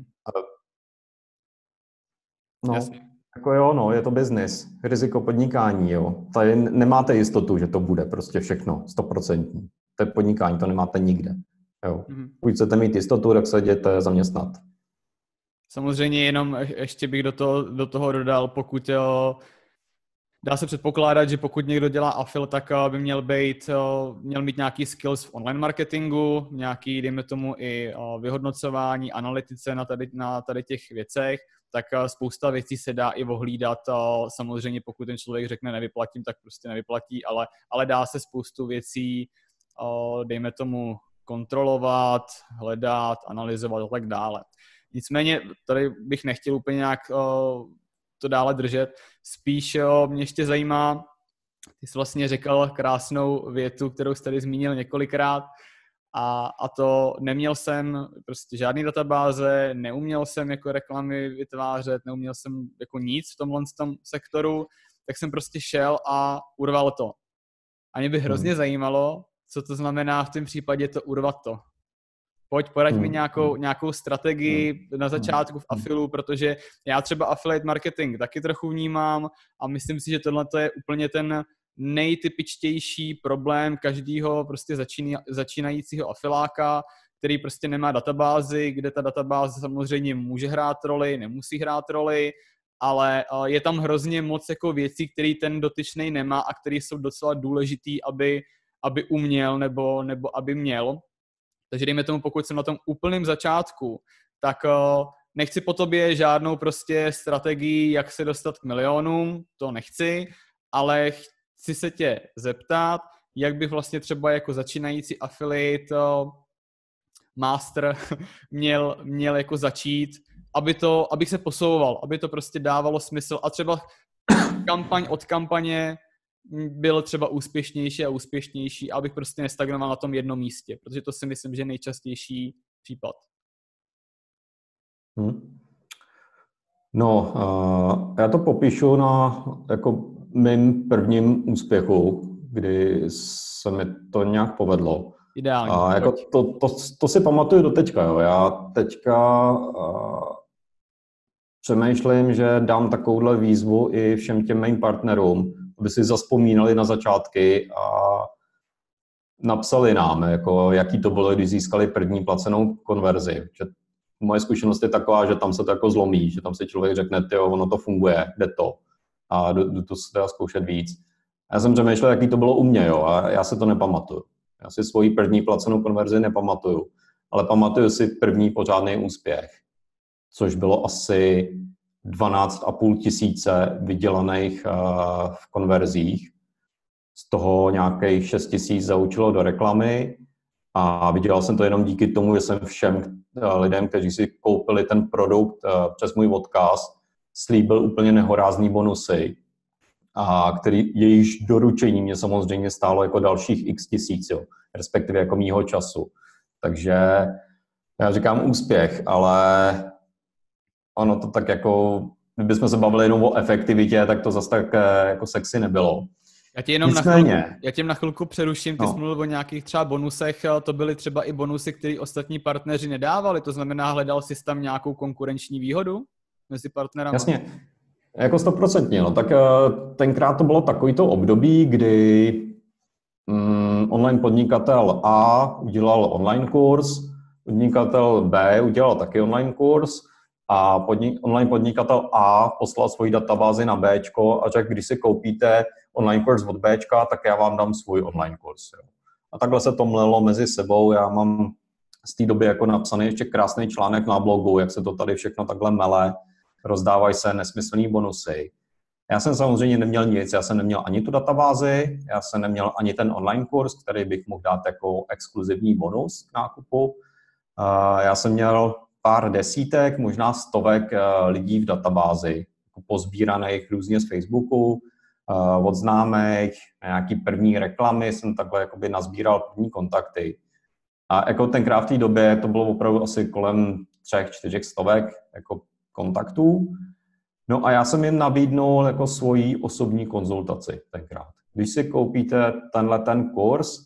No, jako je to biznis, riziko podnikání, jo. Tady nemáte jistotu, že to bude prostě všechno 100%. To je podnikání, to nemáte nikde. Jo. Pokud chcete mít jistotu, tak se jděte zaměstnat. Samozřejmě jenom ještě bych do toho dodal, pokud dá se předpokládat, že pokud někdo dělá affil, tak by měl mít nějaký skills v online marketingu, nějaký, dejme tomu, i vyhodnocování, analytice na tady těch věcech, tak spousta věcí se dá i ohlídat. Samozřejmě pokud ten člověk řekne nevyplatím, tak prostě nevyplatí, ale dá se spoustu věcí, dejme tomu, kontrolovat, hledat, analyzovat a tak dále. Nicméně tady bych nechtěl úplně nějak to dále držet. Spíš mě ještě zajímá, ty jsi vlastně řekl krásnou větu, kterou jsi tady zmínil několikrát, a to neměl jsem prostě žádný databáze, neuměl jsem jako reklamy vytvářet, neuměl jsem jako nic v tomhle sektoru, tak jsem prostě šel a urval to. A mě by hrozně zajímalo, co to znamená v tom případě to urvat to. Poraď mi nějakou strategii na začátku v afilu, protože já třeba affiliate marketing taky trochu vnímám a myslím si, že tohle je úplně ten nejtypičtější problém každého prostě začínajícího afiláka, který prostě nemá databázi, kde ta databáze samozřejmě může hrát roli, nemusí hrát roli, ale je tam hrozně moc jako věcí, které ten dotyčnej nemá a které jsou docela důležitý, aby uměl nebo aby měl. Takže dejme tomu, pokud jsem na tom úplném začátku, tak nechci po tobě žádnou prostě strategii, jak se dostat k milionům, to nechci, ale chci se tě zeptat, jak bych vlastně třeba jako začínající affiliate master měl jako začít, abych se posouval, aby to prostě dávalo smysl a třeba kampaň od kampaně byl třeba úspěšnější a úspěšnější, abych prostě nestagnoval na tom jednom místě, protože to si myslím, že je nejčastější případ. No, já to popíšu na jako mým prvním úspěchu, kdy se mi to nějak povedlo. Ideálně. A jako to si pamatuju do teďka. Jo. Já teďka přemýšlím, že dám takovouhle výzvu i všem těm mým partnerům, aby si zazpomínali na začátky a napsali nám, jako, jaký to bylo, když získali první placenou konverzi. Že moje zkušenost je taková, že tam se to jako zlomí, že tam si člověk řekne, tyjo, ono to funguje, jde to a jdu to teda zkoušet víc. Já jsem přemýšlel, jaký to bylo u mě, jo, a já si to nepamatuju. Já si svoji první placenou konverzi nepamatuju, ale pamatuju si první pořádný úspěch, což bylo asi 12,5 tisíce vydělaných v konverzích. Z toho nějakých 6 tisíc zaučilo do reklamy a vydělal jsem to jenom díky tomu, že jsem všem lidem, kteří si koupili ten produkt přes můj odkaz, slíbil úplně nehorázný bonusy, a který jejíž doručení mě samozřejmě stálo jako dalších x tisíc, jo, respektive jako mýho času. Takže já říkám úspěch, ale ono to tak jako, kdybychom se bavili jenom o efektivitě, tak to zase tak jako sexy nebylo. Já tě na chvilku přeruším, ty jsi mluvil o nějakých třeba bonusech, to byly třeba i bonusy, které ostatní partneři nedávali, to znamená, hledal jsi tam nějakou konkurenční výhodu mezi partnerami? Jasně, jako 100%, no, tak tenkrát to bylo takovýto období, kdy online podnikatel A udělal online kurz, podnikatel B udělal taky online kurz a online podnikatel A poslal svoji databázi na Bčko a řekl, když si koupíte online kurz od Bčka, tak já vám dám svůj online kurz. Jo. A takhle se to mlelo mezi sebou. Já mám z té doby jako napsaný ještě krásný článek na blogu, jak se to tady všechno takhle mele, rozdávají se nesmyslný bonusy. Já jsem samozřejmě neměl nic, já jsem neměl ani tu databázi, já jsem neměl ani ten online kurz, který bych mohl dát jako exkluzivní bonus k nákupu. Já jsem měl pár desítek, možná stovek lidí v databázi, pozbíraných různě z Facebooku, od známých, nějaký první reklamy, jsem takhle jakoby nazbíral první kontakty. A jako tenkrát v té době to bylo opravdu asi kolem 3-4 stovek jako kontaktů. No a já jsem jim nabídnul jako svoji osobní konzultaci tenkrát. Když si koupíte ten kurz,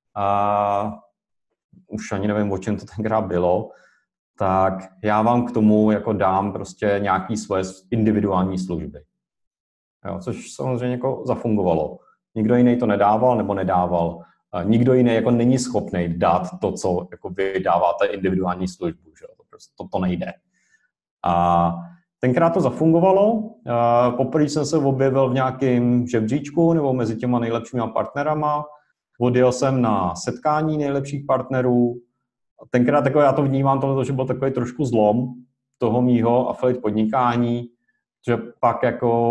už ani nevím, o čem to tenkrát bylo, tak já vám k tomu jako dám prostě nějaký svoje individuální služby. Jo, což samozřejmě jako zafungovalo. Nikdo jiný to nedával nebo nedával. Nikdo jiný jako není schopný dát to, co jako vy dáváte individuální službu. Že? To nejde. A tenkrát to zafungovalo. Poprvé jsem se objevil v nějakém žebříčku nebo mezi těma nejlepšíma partnerama. Odjel jsem na setkání nejlepších partnerů. Tenkrát jako já to vnímám, tohle, že byl takový trošku zlom toho mýho affiliate podnikání, že pak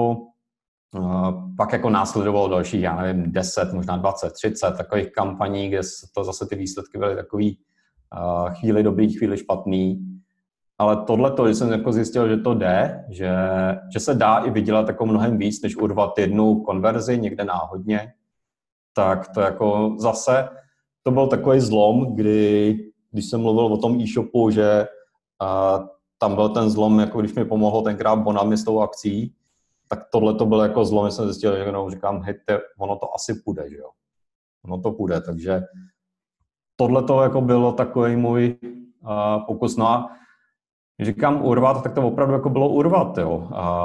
jako následovalo dalších, já nevím, 10, možná 20, 30 takových kampaní, kde to zase ty výsledky byly takový chvíli dobrý, chvíli špatný. Ale tohleto, když jsem jako zjistil, že to jde, že se dá i vydělat jako mnohem víc, než urvat jednu konverzi někde náhodně, tak to jako zase, to byl takový zlom, když jsem mluvil o tom e-shopu, že tam byl ten zlom, jako když mi pomohlo tenkrát Bonami s tou akcí, tak tohle to bylo jako zlom, jsem zjistil, že říkám, hej, ono to asi půjde, že jo. ono to půjde, takže tohle to jako bylo takový můj pokus. No a když říkám urvat, tak to opravdu jako bylo urvat, jo.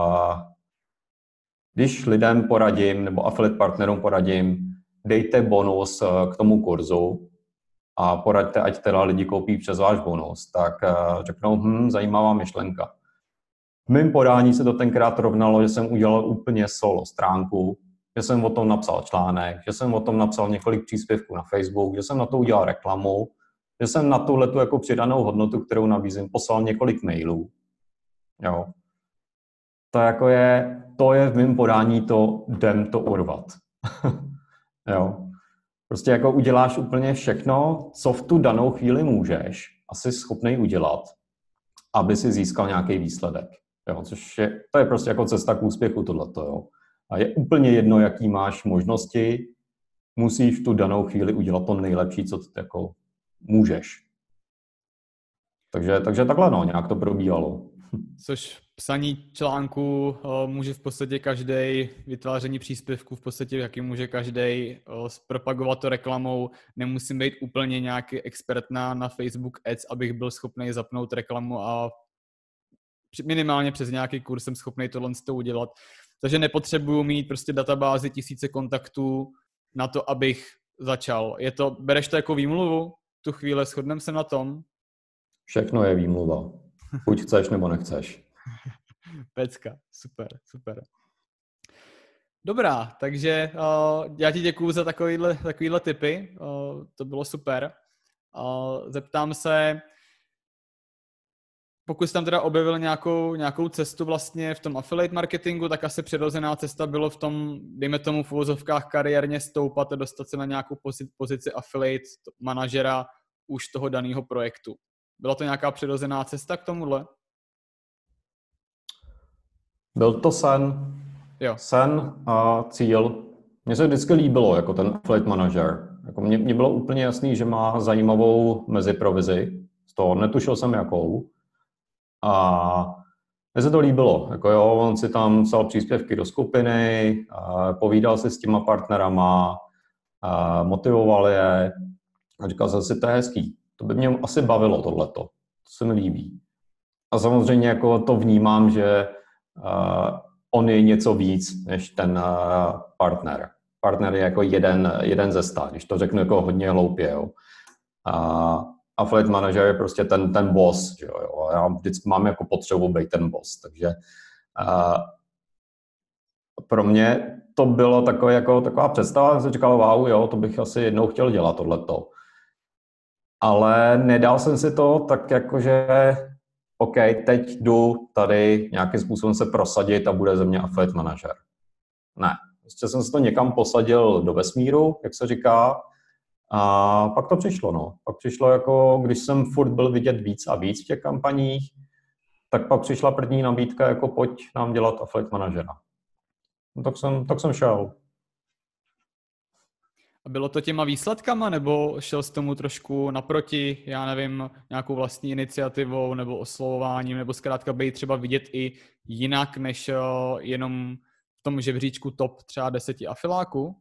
Když lidem poradím, nebo affiliate partnerům poradím, dejte bonus k tomu kurzu a poraďte, ať teda lidi koupí přes váš bonus, tak řeknou, zajímavá myšlenka. V mém podání se to tenkrát rovnalo, že jsem udělal úplně solo stránku, že jsem o tom napsal článek, že jsem o tom napsal několik příspěvků na Facebook, že jsem na to udělal reklamu, že jsem na tuhletu jako přidanou hodnotu, kterou nabízím, poslal několik mailů. Jo. To je v mém podání to jdem to urvat. Jo. Prostě jako uděláš úplně všechno, co v tu danou chvíli můžeš, asi schopnej udělat, aby si získal nějaký výsledek. Jo. To je prostě jako cesta k úspěchu tohleto. Jo. A je úplně jedno, jaký máš možnosti, musíš v tu danou chvíli udělat to nejlepší, co ty jako můžeš. Takže takhle nějak to probíhalo. Což psaní článku může v podstatě každý, vytváření příspěvků v podstatě jaký může každý, propagovat to reklamou. Nemusím být úplně nějaký expert na Facebook Ads, abych byl schopný zapnout reklamu a minimálně přes nějaký kurz jsem schopný tohle udělat. Takže nepotřebuju mít prostě databázi tisíce kontaktů na to, abych začal. Bereš to jako výmluvu? Tu chvíli shodneme se na tom? Všechno je výmluva. Buď chceš, nebo nechceš. Pecka, super. Dobrá, takže já ti děkuju za takovýhle tipy, to bylo super. Zeptám se, pokud jsi tam teda objevil nějakou cestu vlastně v tom affiliate marketingu, tak asi přirozená cesta bylo v tom, dejme tomu v uvozovkách kariérně stoupat a dostat se na nějakou pozici affiliate manažera už toho daného projektu. Byla to nějaká přirozená cesta k tomuhle? Byl to sen. Jo. Sen a cíl. Mně se vždycky líbilo jako ten affiliate manager. Jako mně bylo úplně jasný, že má zajímavou meziprovizi. Z toho netušil jsem jakou. A mně se to líbilo. Jako jo, on si tam psal příspěvky do skupiny, povídal si s těma partnerama, motivoval je a říkal jsem si, to je hezký. To by mě asi bavilo tohleto. To se mi líbí. A samozřejmě jako to vnímám, že on je něco víc než ten partner. Partner je jako jeden ze 100, když to řeknu jako hodně hloupě. Jo. Affiliate manager je prostě ten boss. Jo. Já vždycky mám jako potřebu být ten boss. Takže pro mě to bylo taková představa, jsem říkal, wow, jo, to bych asi jednou chtěl dělat tohleto. Ale nedal jsem si to tak jakože OK, teď jdu tady nějakým způsobem se prosadit a bude ze mě affiliate manažer. Ne, prostě jsem se to někam posadil do vesmíru, jak se říká, a pak to přišlo, no. Pak přišlo jako, když jsem furt byl vidět víc a víc v těch kampaních, tak pak přišla první nabídka, jako pojď nám dělat affiliate manažera. No, tak jsem šel. A bylo to těma výsledkama, nebo šel s tomu trošku naproti, já nevím, nějakou vlastní iniciativou nebo oslovováním, nebo zkrátka být třeba vidět i jinak, než jenom v tom žebříčku top třeba 10 afiláků?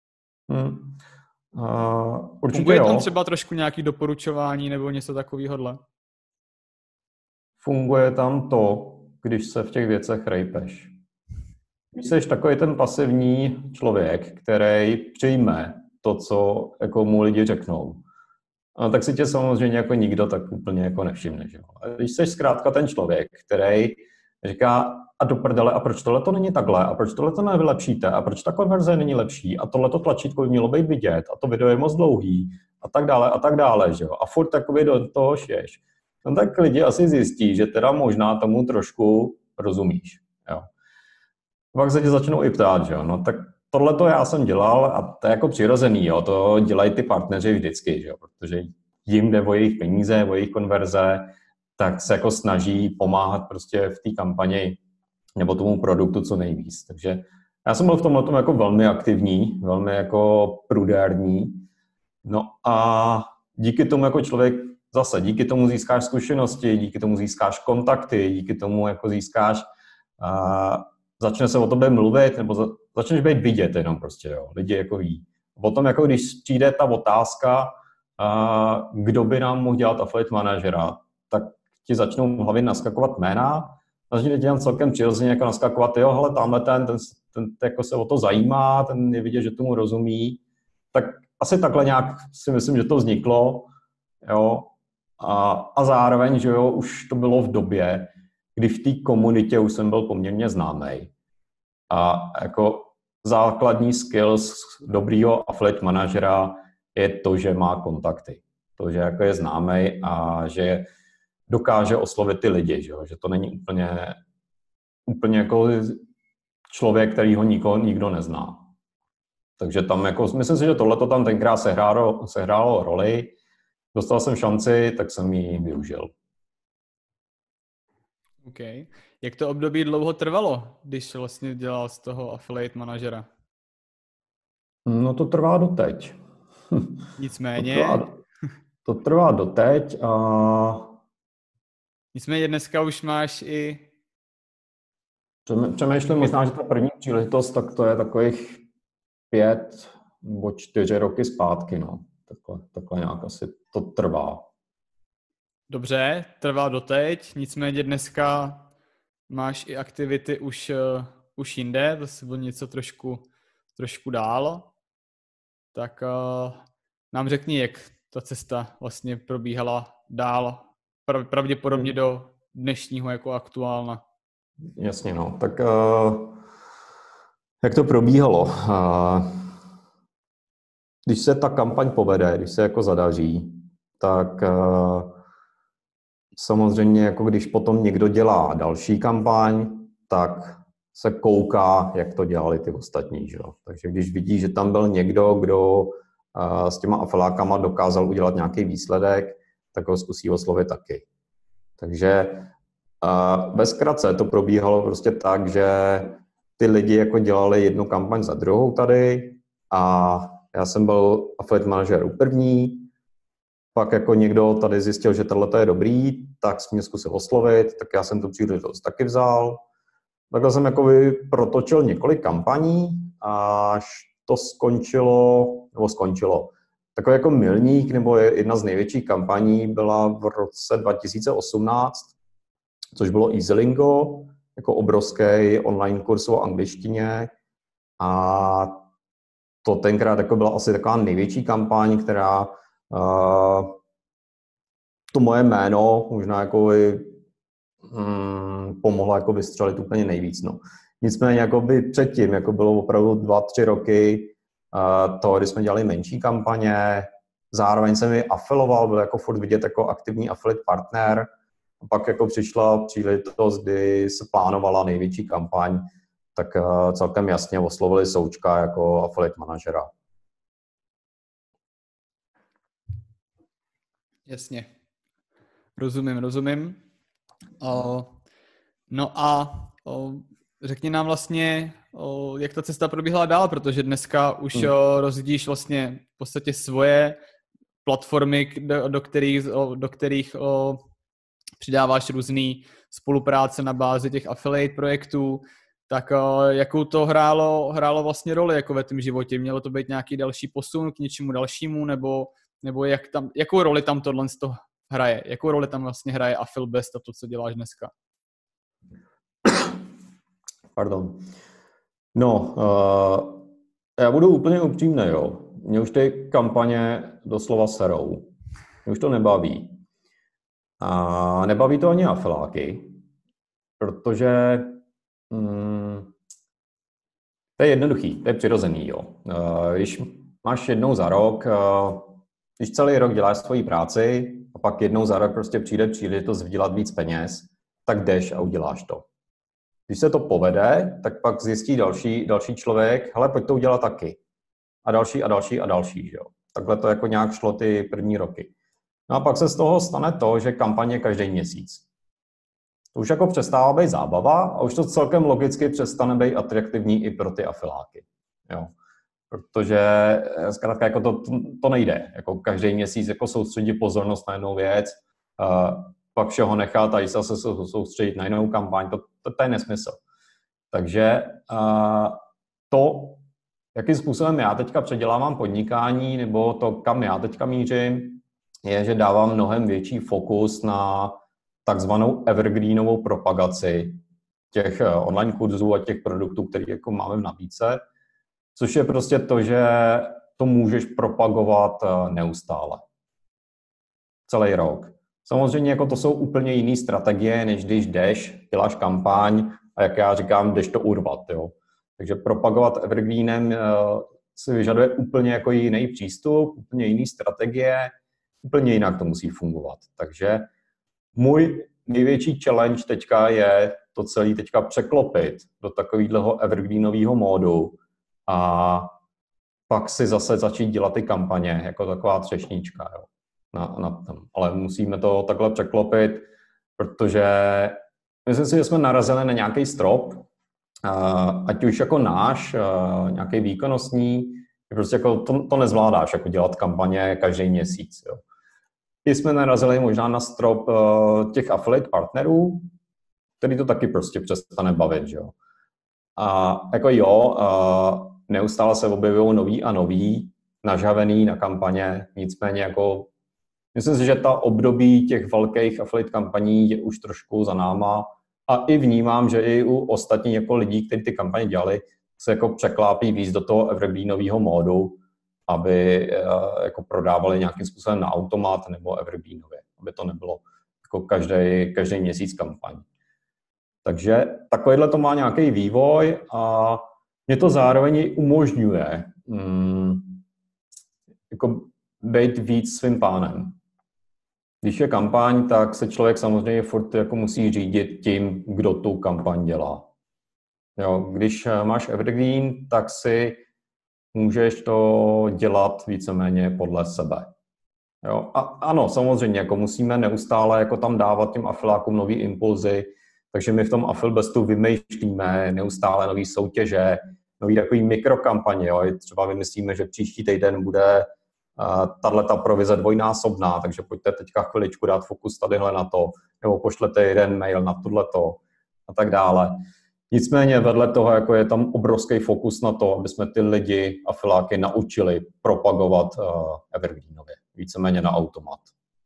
Určitě funguje tam třeba trošku nějaké doporučování nebo něco takového? Funguje tam to, když se v těch věcech rejpeš. Když jsi takový ten pasivní člověk, který přijme to, co jako mu lidi řeknou, tak si tě samozřejmě jako nikdo tak úplně jako nevšimne. Že? A když jsi zkrátka ten člověk, který říká, a do prdele, a proč tohle to není takhle, a proč tohle to nevylepšíte, a proč ta konverze není lepší, a tohle to tlačítko by mělo být vidět, a to video je moc dlouhý, a tak dále, že jo. A furt takový do toho šješ. No tak lidi asi zjistí, že teda možná tomu trošku rozumíš, jo. Pak se tě začnou i ptát, že jo, no tak tohleto já jsem dělal a to je jako přirozený, jo, to dělají ty partneři vždycky, že jo, protože jim jde o jejich peníze, o jejich konverze, tak se jako snaží pomáhat prostě v té kampani nebo tomu produktu co nejvíc. Takže já jsem byl v tomhletom jako velmi aktivní, velmi jako prudérní. No a díky tomu jako člověk zase, díky tomu získáš zkušenosti, díky tomu získáš kontakty, díky tomu jako získáš začne se o tobě mluvit, nebo začneš být vidět jenom prostě, jo. Lidi jako ví. Potom, jako když přijde ta otázka, kdo by nám mohl dělat affiliate manažera, tak ti začnou v hlavě naskakovat jména, začne ti tam celkem přirozeně jako naskakovat, jo, hele, tamhle ten jako se o to zajímá, ten je vidět, že tomu rozumí, tak asi takhle nějak si myslím, že to vzniklo, jo, a zároveň, že jo, už to bylo v době, kdy v té komunitě už jsem byl poměrně známý. A jako základní skills dobrýho affiliate manažera je to, že má kontakty. To, že jako je známý a že dokáže oslovit ty lidi, že to není úplně jako člověk, který ho nikdo nezná. Takže tam jako, myslím si, že tohleto tam tenkrát sehrálo roli. Dostal jsem šanci, tak jsem ji využil. OK. Jak to období dlouho trvalo, když vlastně dělal z toho affiliate manažera? No to trvá doteď. Nicméně... To trvá doteď a... Nicméně dneska už máš i... Přemýšlím možná, že ta první příležitost, tak to je takových 5 nebo 4 roky zpátky, no. Takhle nějak asi to trvá. Dobře, trvá doteď, nicméně dneska máš i aktivity už jinde, zase bylo něco trošku dál. Tak nám řekni, jak ta cesta vlastně probíhala dál, pravděpodobně do dnešního jako aktuálna. Jasně, no. Tak jak to probíhalo? Když se ta kampaň povede, když se jako zadaří, tak samozřejmě, jako když potom někdo dělá další kampaň, tak se kouká, jak to dělali ty ostatní. Že? Takže když vidí, že tam byl někdo, kdo s těma afilákama dokázal udělat nějaký výsledek, tak ho zkusí oslovit taky. Takže ve zkratce to probíhalo prostě tak, že ty lidi jako dělali jednu kampaň za druhou tady a já jsem byl affiliate manažer u první, pak jako někdo tady zjistil, že tohle je dobrý, tak mě zkusil oslovit, tak já jsem tu příležitost taky vzal. Takhle jsem jako protočil několik kampaní, až to skončilo. Takový jako milník, nebo jedna z největších kampaní byla v roce 2018, což bylo EasyLingo, jako obrovský online kurz o angličtině. A to tenkrát jako byla asi taková největší kampaň, která to moje jméno možná jako pomohla jako vystřelit úplně nejvíc. No. Nicméně jako by předtím jako bylo opravdu 2-3 roky to, kdy jsme dělali menší kampaně, zároveň jsem ji afiloval, byl jako furt vidět jako aktivní affiliate partner. A pak jako přišla příležitost, kdy se plánovala největší kampaň, tak celkem jasně oslovili Součka jako affiliate manažera. Jasně. Rozumím. No a řekni nám vlastně, jak ta cesta probíhala dál, protože dneska už rozjíždíš vlastně v podstatě svoje platformy, do kterých přidáváš různé spolupráce na bázi těch affiliate projektů, tak jakou to hrálo vlastně roli jako ve tvém životě? Mělo to být nějaký další posun k něčemu dalšímu, nebo jakou roli tam tohle hraje? Jakou roli tam vlastně hraje Affilbest a to, co děláš dneska? Pardon. No, já budu úplně upřímný, jo. Mě už ty kampaně doslova serou. Mě už to nebaví. A nebaví to ani afiláky, protože to je jednoduchý, to je přirozený, jo. Když máš jednou za rok, když celý rok děláš svoji práci a pak jednou za rok prostě přijde příležitost vydělat víc peněz, tak jdeš a uděláš to. Když se to povede, tak pak zjistí další člověk, hele, pojď to udělat taky. A další, že jo. Takhle to jako nějak šlo ty první roky. No a pak se z toho stane to, že kampaně každý měsíc. To už jako přestává být zábava a už to celkem logicky přestane být atraktivní i pro ty afiláky. Jo. Protože zkrátka jako to nejde. Jako každý měsíc jako soustředit pozornost na jednu věc, pak všeho nechat a zase soustředit na jinou kampaň, to je nesmysl. Takže to jakým způsobem já teďka předělávám podnikání, nebo to, kam já teďka mířím, je, že dávám mnohem větší fokus na takzvanou evergreenovou propagaci těch online kurzů a těch produktů, které jako máme v nabídce, což je prostě to, že to můžeš propagovat neustále. Celý rok. Samozřejmě jako to jsou úplně jiné strategie, než když jdeš, děláš kampaň a jak já říkám, jdeš to urvat. Jo. Takže propagovat evergreenem si vyžaduje úplně jako jiný přístup, úplně jiný strategie, úplně jinak to musí fungovat. Takže můj největší challenge teďka je to celé teďka překlopit do takového evergreenového módu a pak si zase začít dělat ty kampaně jako taková třešnička. Jo. Na tom. Ale musíme to takhle překlopit, protože myslím si, že jsme narazili na nějaký strop, ať už jako náš, nějaký výkonnostní, prostě jako to nezvládáš, jako dělat kampaně každý měsíc. Jo. I jsme narazili možná na strop těch affiliate partnerů, který to taky prostě přestane bavit. Jo. A jako neustále se objevují nový a nový, nažavený na kampaně, nicméně jako myslím si, že ta období těch velkých affiliate kampaní je už trošku za náma a i vnímám, že i u ostatních jako lidí, kteří ty kampaně dělali, se jako překlápí víc do toho evergreenového módu, aby jako prodávali nějakým způsobem na automat nebo evergreenově, aby to nebylo jako každý měsíc kampaň. Takže takovýhle to má nějaký vývoj a mě to zároveň umožňuje jako být víc svým pánem. Když je kampaň, tak se člověk samozřejmě furt jako musí řídit tím, kdo tu kampaň dělá. Jo, když máš evergreen, tak si můžeš to dělat víceméně podle sebe. Jo, a ano, samozřejmě, jako musíme neustále jako tam dávat těm afilákům nový impulzy, takže my v tom Affilbestu vymýšlíme neustále nový soutěže, nový takový mikrokampaně. Jo. Třeba vymyslíme, že příští týden bude tato provize dvojnásobná, takže pojďte teďka chviličku dát fokus tadyhle na to, nebo pošlete jeden mail na tohleto a tak dále. Nicméně vedle toho jako je tam obrovský fokus na to, aby jsme ty lidi, afiláky naučili propagovat evergreenově, víceméně na automat.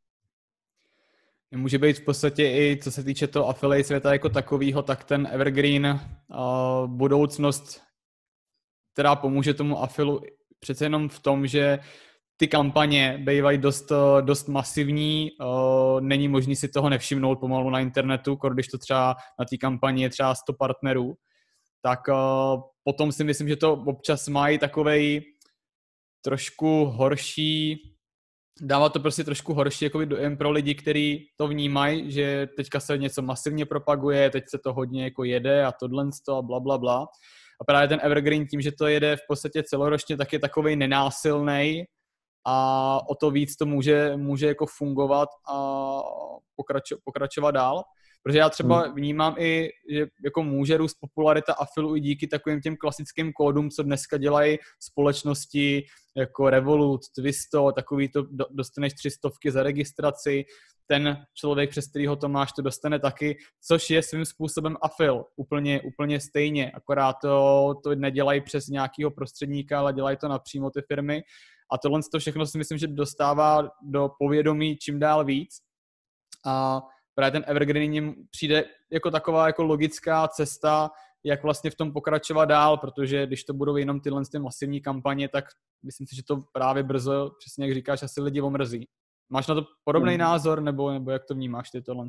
Může být v podstatě i, co se týče toho affiliate světa jako takového, tak ten evergreen budoucnost, která pomůže tomu afilu přece jenom v tom, že ty kampaně bývají dost masivní, není možný si toho nevšimnout pomalu na internetu, když to třeba na té kampani je třeba 100 partnerů, tak potom si myslím, že to občas mají takovej trošku horší, dává to prostě trošku horší jakoby dojem pro lidi, kteří to vnímají, že teďka se něco masivně propaguje, teď se to hodně jako jede a tohle a bla, bla, bla. A právě ten evergreen tím, že to jede v podstatě celoročně, tak je takovej nenásilnej a o to víc to může jako fungovat a pokračovat dál. Protože já třeba vnímám i, že jako může růst popularita afilu i díky takovým těm klasickým kódům, co dneska dělají společnosti jako Revolut, Twisto, takový to dostaneš 300 za registraci, ten člověk, přes kterýho to máš, to dostane taky, což je svým způsobem afil, úplně stejně, akorát to nedělají přes nějakého prostředníka, ale dělají to napřímo ty firmy. A tohle to všechno si myslím, že dostává do povědomí čím dál víc. A právě ten evergreen přijde jako taková jako logická cesta, jak vlastně v tom pokračovat dál, protože když to budou jenom tyhle masivní kampaně, tak myslím si, že to právě brzo, přesně jak říkáš, asi lidi omrzí. Máš na to podobný názor, nebo jak to vnímáš ty tohle?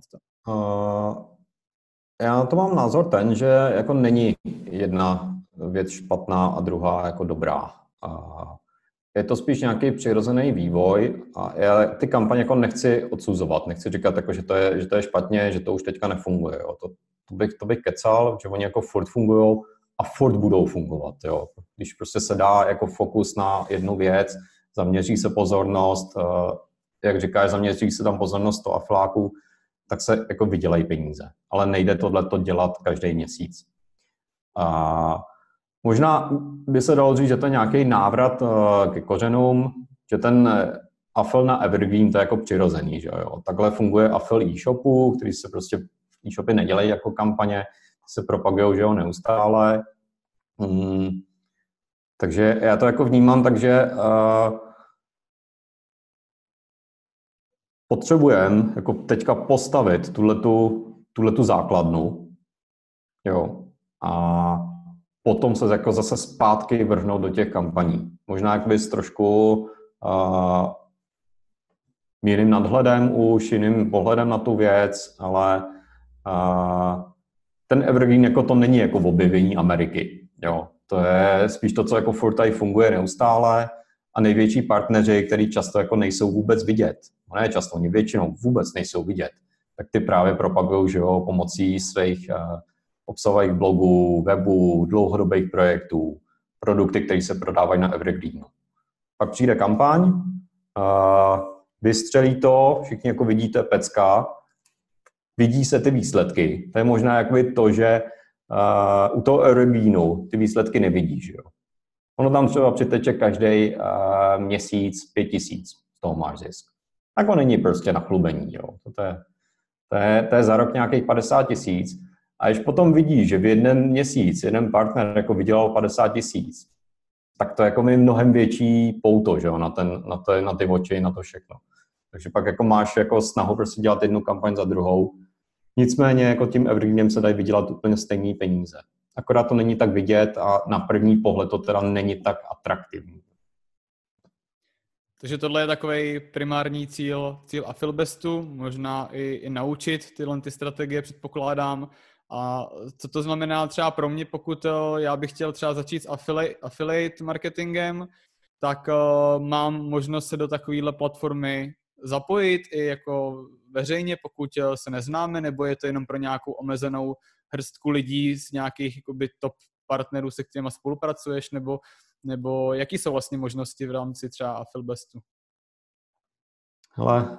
Já na to mám názor ten, že jako není jedna věc špatná a druhá jako dobrá. Je to spíš nějaký přirozený vývoj a já ty kampaně jako nechci odsuzovat, nechci říkat, jako, že to je špatně, že to už teďka nefunguje. Jo. To bych kecal, že oni jako furt fungují a furt budou fungovat. Jo. Když prostě se dá jako fokus na jednu věc, zaměří se pozornost, jak říkáš, zaměří se tam pozornost toho afiláku, tak se jako vydělají peníze. Ale nejde tohleto dělat každý měsíc. Možná by se dalo říct, že to je nějaký návrat ke kořenům, že ten afil na evergreen to je jako přirozený. Že jo? Takhle funguje afil e-shopu, který se prostě e-shopy nedělají jako kampaně, se propagují, že jo, neustále. Takže já to jako vnímám, takže potřebujeme jako teďka postavit tuhletu základnu, jo, a potom se jako zase zpátky vrhnout do těch kampaní. Možná jak bys trošku jiným nadhledem už, jiným pohledem na tu věc, ale ten evergreen jako to není jako objevení Ameriky. Jo. To je spíš to, co jako furt tady funguje neustále a největší partneři, který často jako nejsou vůbec vidět, no ne často, oni většinou vůbec nejsou vidět, tak ty právě propagují, že jo, pomocí svých obsahových blogů, webů, dlouhodobých projektů, produkty, které se prodávají na evergreenu. Pak přijde kampaň, vystřelí to, všichni jako vidíte pecka, vidí se ty výsledky. To je možná jakoby to, že u toho evergreenu ty výsledky nevidíš. Jo. Ono tam třeba přiteče každý měsíc 5 000, z toho máš zisk. Tak to není prostě na chlubení. Jo. To je za rok nějakých 50 000. A když potom vidíš, že v jeden měsíc jeden partner jako vydělal 50 000, tak to je jako mnohem větší pouto, že jo, na ty oči, na to všechno. Takže pak jako máš jako snahu prostě dělat jednu kampaň za druhou. Nicméně jako tím evergreenem se dají vydělat úplně stejné peníze. Akorát to není tak vidět a na první pohled to teda není tak atraktivní. Takže tohle je takový primární cíl Affilibestu, možná i naučit tyhle ty strategie, předpokládám. A co to znamená třeba pro mě, pokud já bych chtěl třeba začít s affiliate marketingem, tak mám možnost se do takovéhle platformy zapojit i jako veřejně, pokud se neznáme, nebo je to jenom pro nějakou omezenou hrstku lidí z nějakých jakoby top partnerů, se kterými spolupracuješ, nebo jaký jsou vlastně možnosti v rámci třeba Affilibestu? Hele,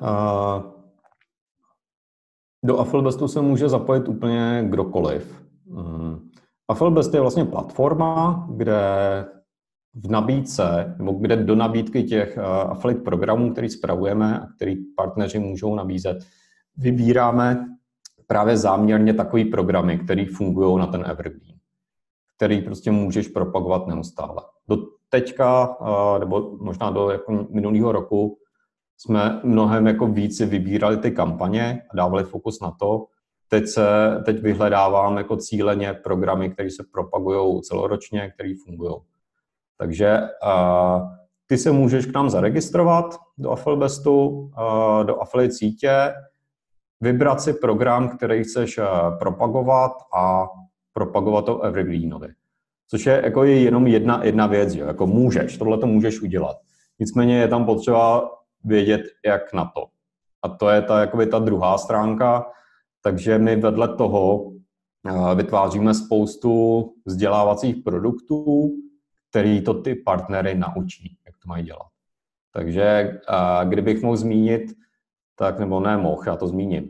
do Affilibestu se může zapojit úplně kdokoliv. Affilibest je vlastně platforma, kde v nabídce, nebo kde do nabídky těch affiliate programů, který spravujeme a který partneři můžou nabízet, vybíráme právě záměrně takový programy, které fungují na ten evergreen, který prostě můžeš propagovat neustále. Do teďka, nebo možná do jako minulého roku, jsme mnohem jako víc vybírali ty kampaně a dávali fokus na to. Teď vyhledávám jako cíleně programy, které se propagují celoročně, které fungují. Takže ty se můžeš k nám zaregistrovat do Affilibestu, do affiliate sítě, vybrat si program, který chceš propagovat a propagovat to evergreenovi. Což je jako jenom jedna věc, jo? Jako můžeš, tohle to můžeš udělat. Nicméně je tam potřeba vědět, jak na to. A to je ta druhá stránka, takže my vedle toho vytváříme spoustu vzdělávacích produktů, který to ty partnery naučí, jak to mají dělat. Takže kdybych mohl zmínit, tak nebo nemohl, já to zmíním.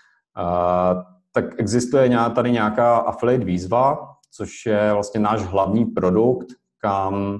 Tak existuje tady nějaká affiliate výzva, což je vlastně náš hlavní produkt, kam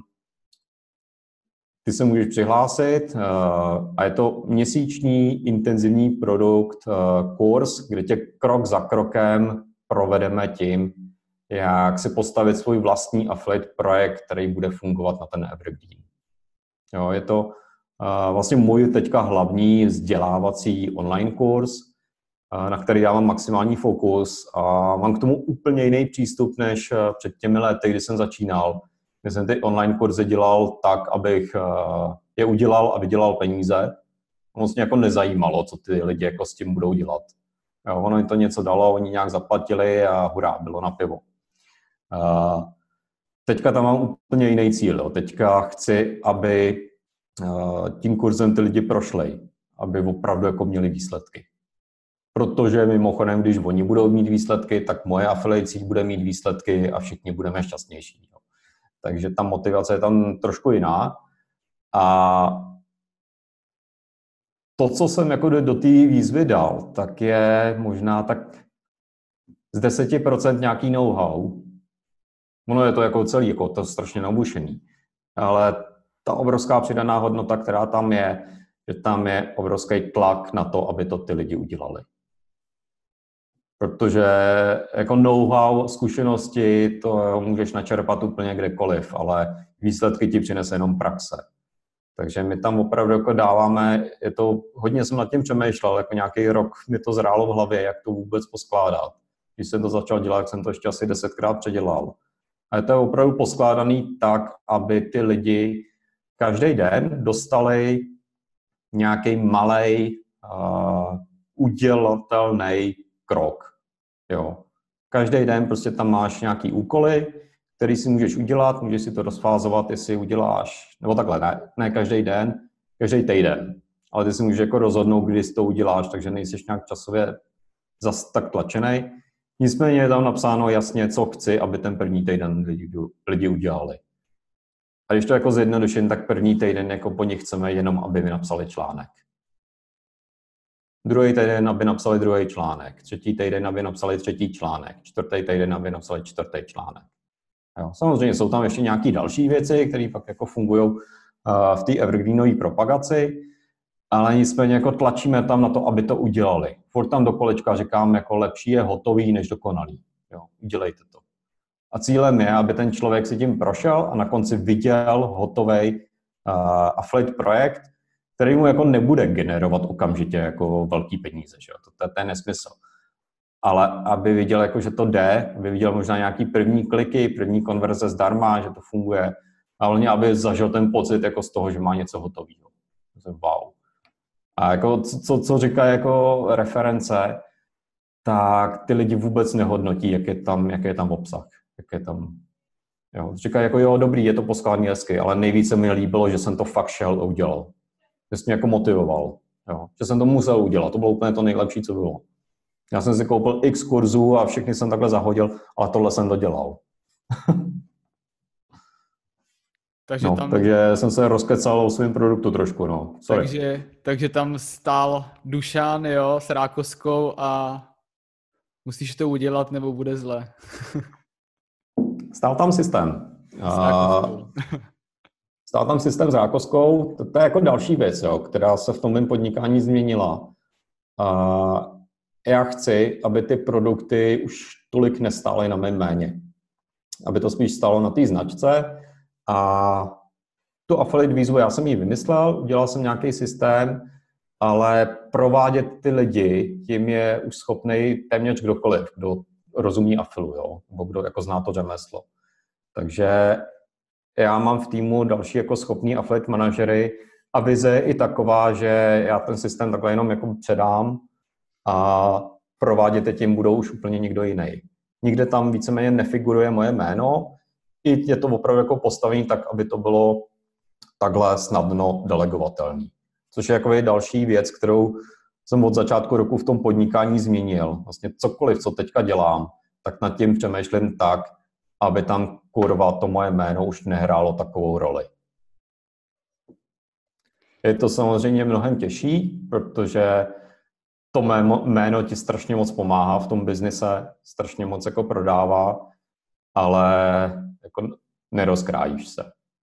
ty se můžeš přihlásit a je to měsíční intenzivní produkt, kurz, kde tě krok za krokem provedeme tím, jak si postavit svůj vlastní affiliate projekt, který bude fungovat na ten evergreen. Jo, je to vlastně můj teďka hlavní vzdělávací online kurz, na který dávám maximální fokus a mám k tomu úplně jiný přístup než před těmi lety, kdy jsem začínal. Kdy jsem ty online kurzy dělal tak, abych je udělal a vydělal peníze. Moc mě jako nezajímalo, co ty lidi jako s tím budou dělat. Jo, ono jim to něco dalo, oni nějak zaplatili a hurá, bylo na pivo. Teďka tam mám úplně jiný cíl. Jo. Teďka chci, aby tím kurzem ty lidi prošli, aby opravdu jako měli výsledky. Protože mimochodem, když oni budou mít výsledky, tak moje affiliate bude mít výsledky a všichni budeme šťastnější. Jo. Takže ta motivace je tam trošku jiná. A to, co jsem jako do té výzvy dal, tak je možná tak z 10% nějaký know-how. Ono je to jako celý, jako to strašně nabušený. Ale ta obrovská přidaná hodnota, která tam je, že tam je obrovský tlak na to, aby to ty lidi udělali. Protože jako know-how, zkušenosti, to můžeš načerpat úplně kdekoliv, ale výsledky ti přinese jenom praxe. Takže my tam opravdu jako dáváme, hodně jsem nad tím přemýšlel, jako nějaký rok mi to zrálo v hlavě, jak to vůbec poskládat. Když jsem to začal dělat, tak jsem to ještě asi 10krát předělal. A je to opravdu poskládaný tak, aby ty lidi každý den dostali nějaký malej udělatelný krok. Jo. Každý den prostě tam máš nějaký úkoly, který si můžeš udělat, můžeš si to rozfázovat, jestli uděláš, nebo takhle, ne každý den, každý týden. Ale ty si můžeš jako rozhodnout, kdy si to uděláš, takže nejsi nějak časově zas tak tlačený. Nicméně je tam napsáno jasně, co chci, aby ten první týden lidi udělali. A když to jako zjednoduším, tak první týden jako po nich chceme jenom, aby mi napsali článek. Druhý týden, aby napsali druhý článek. Třetí týden, aby napsali třetí článek. Čtvrtý týden, aby napsali čtvrtý článek. Jo. Samozřejmě jsou tam ještě nějaké další věci, které pak jako fungují v té evergreenové propagaci, ale nicméně jako tlačíme tam na to, aby to udělali. Furt tam do kolečka říkám, jako lepší je hotový, než dokonalý. Jo. Udělejte to. A cílem je, aby ten člověk si tím prošel a na konci viděl hotový affiliate projekt, který mu jako nebude generovat okamžitě jako velký peníze. Že? To je nesmysl. Ale aby viděl, jako, že to jde, aby viděl možná nějaký první kliky, první konverze zdarma, že to funguje, a hlavně, aby zažil ten pocit jako z toho, že má něco hotového. Wow. A jako, co říká jako reference, tak ty lidi vůbec nehodnotí, jak je tam obsah. Jak je tam, jo. Říkají jako jo, dobrý, je to poskládaný hezky, ale nejvíce mi líbilo, že jsem to fakt šel a udělal. Že jsem mě jako motivoval. Jo. Že jsem to musel udělat. To bylo úplně to nejlepší, co bylo. Já jsem si koupil x kurzů a všechny jsem takhle zahodil, ale tohle jsem to dělal. Takže jsem se rozkecal o svém produktu trošku, no. Takže tam stál Dušan, jo, s Rákoskou a musíš to udělat, nebo bude zle. Stál tam systém. Stál tam systém s Rákoskou. To je jako další věc, jo, která se v tom mém podnikání změnila. Já chci, aby ty produkty už tolik nestály na mém jméně. Aby to spíš stálo na té značce. A tu affiliate výzvu já jsem ji vymyslel, udělal jsem nějaký systém, ale provádět ty lidi, tím je už schopný téměř kdokoliv, kdo rozumí afilu, jo, nebo kdo jako zná to řemeslo. Takže já mám v týmu další jako schopný affiliate manažery a vize je i taková, že já ten systém takhle jenom jako předám a provádět tím budou už úplně někdo jiný. Nikde tam víceméně nefiguruje moje jméno, i je to opravdu jako postavení tak, aby to bylo takhle snadno delegovatelný. Což je jako další věc, kterou jsem od začátku roku v tom podnikání změnil. Vlastně cokoliv, co teďka dělám, tak nad tím přemýšlím tak, aby tam kurva to moje jméno už nehrálo takovou roli. Je to samozřejmě mnohem těžší, protože to jméno ti strašně moc pomáhá v tom biznise, strašně moc jako prodává, ale jako nerozkrájíš se.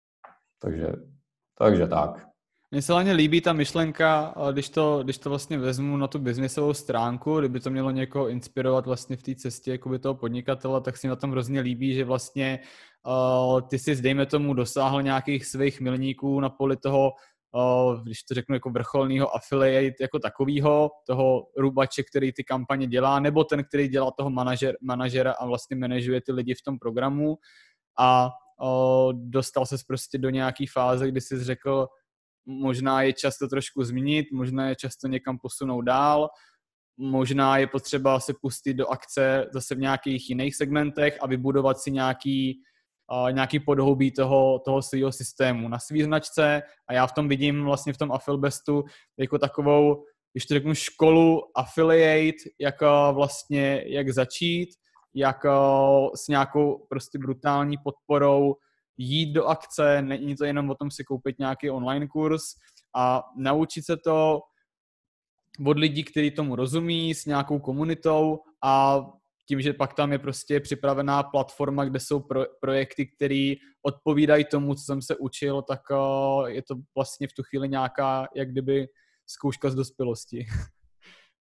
Takže tak. Mně se hlavně líbí ta myšlenka, když to vlastně vezmu na tu biznisovou stránku, kdyby to mělo někoho inspirovat vlastně v té cestě jakoby toho podnikatele, tak si na tom hrozně líbí, že vlastně ty jsi, dejme tomu, dosáhl nějakých svých milníků na poli toho, když to řeknu, jako vrcholného affiliate jako takového, toho rubače, který ty kampaně dělá, nebo ten, který dělá toho manažera a vlastně manažuje ty lidi v tom programu a dostal ses prostě do nějaký fáze, kdy jsi řekl, možná je čas to trošku změnit, možná je čas to někam posunout dál, možná je potřeba se pustit do akce zase v nějakých jiných segmentech a vybudovat si nějaký podhoubí toho svého systému na svý značce a já v tom vidím vlastně v tom Affilbestu jako takovou, když to řeknu, školu affiliate, jak začít, jak s nějakou prostě brutální podporou jít do akce, není to jenom o tom si koupit nějaký online kurz a naučit se to od lidí, kteří tomu rozumí, s nějakou komunitou a tím, že pak tam je prostě připravená platforma, kde jsou projekty, které odpovídají tomu, co jsem se učil, tak je to vlastně v tu chvíli nějaká, jak kdyby zkouška z dospělosti.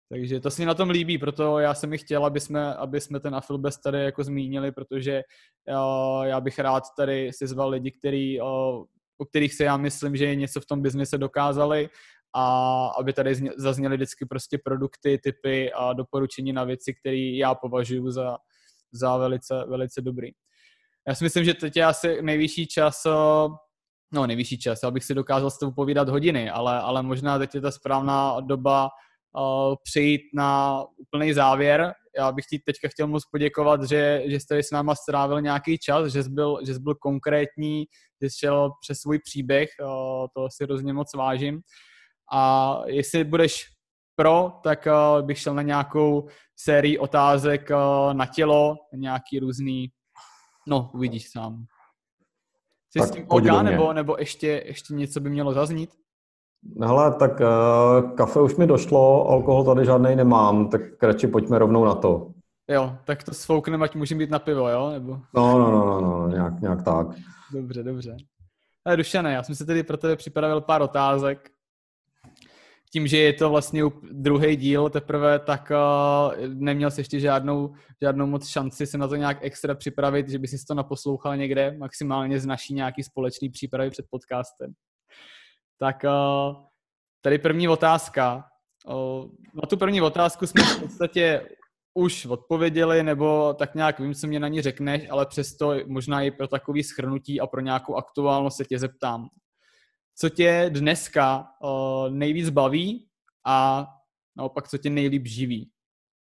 Takže to se mi na tom líbí, proto já jsem i chtěl, aby jsme ten Affilbest tady jako zmínili, protože já bych rád tady si zval lidi, u kterých se já myslím, že něco v tom biznise dokázali a aby tady zazněly vždycky prostě produkty, typy a doporučení na věci, které já považuji za velice, velice dobrý. Já si myslím, že teď je asi nejvyšší čas, já bych si dokázal s tebou povídat hodiny, ale možná teď je ta správná doba přejít na úplný závěr. Já bych ti teďka chtěl moc poděkovat, že jsi tady s náma strávil nějaký čas, že jsi byl konkrétní, že jsi šel přes svůj příběh, to si hrozně moc vážím. A jestli budeš tak bych šel na nějakou sérii otázek na tělo, nějaký různý, uvidíš sám. Jsi s tím OK, nebo ještě něco by mělo zaznít? Hele, tak kafe už mi došlo, alkohol tady žádnej nemám, tak radši pojďme rovnou na to. Jo, tak to sfoukneme, ať můžeme být na pivo, jo? Nebo... No, nějak tak. Dobře. Ale Dušane, já jsem si tedy pro tebe připravil pár otázek. Tím, že je to vlastně druhý díl teprve, tak neměl jsi ještě žádnou moc šanci se na to nějak extra připravit, že by si to naposlouchal někde, maximálně z naší nějaký společný přípravy před podcastem. Tak tady první otázka. Na tu první otázku jsme v podstatě už odpověděli, nebo tak nějak vím, co mě na ní řekneš, ale přesto možná i pro takový shrnutí a pro nějakou aktuálnost se tě zeptám. Co tě dneska nejvíc baví a naopak, co tě nejlíp živí?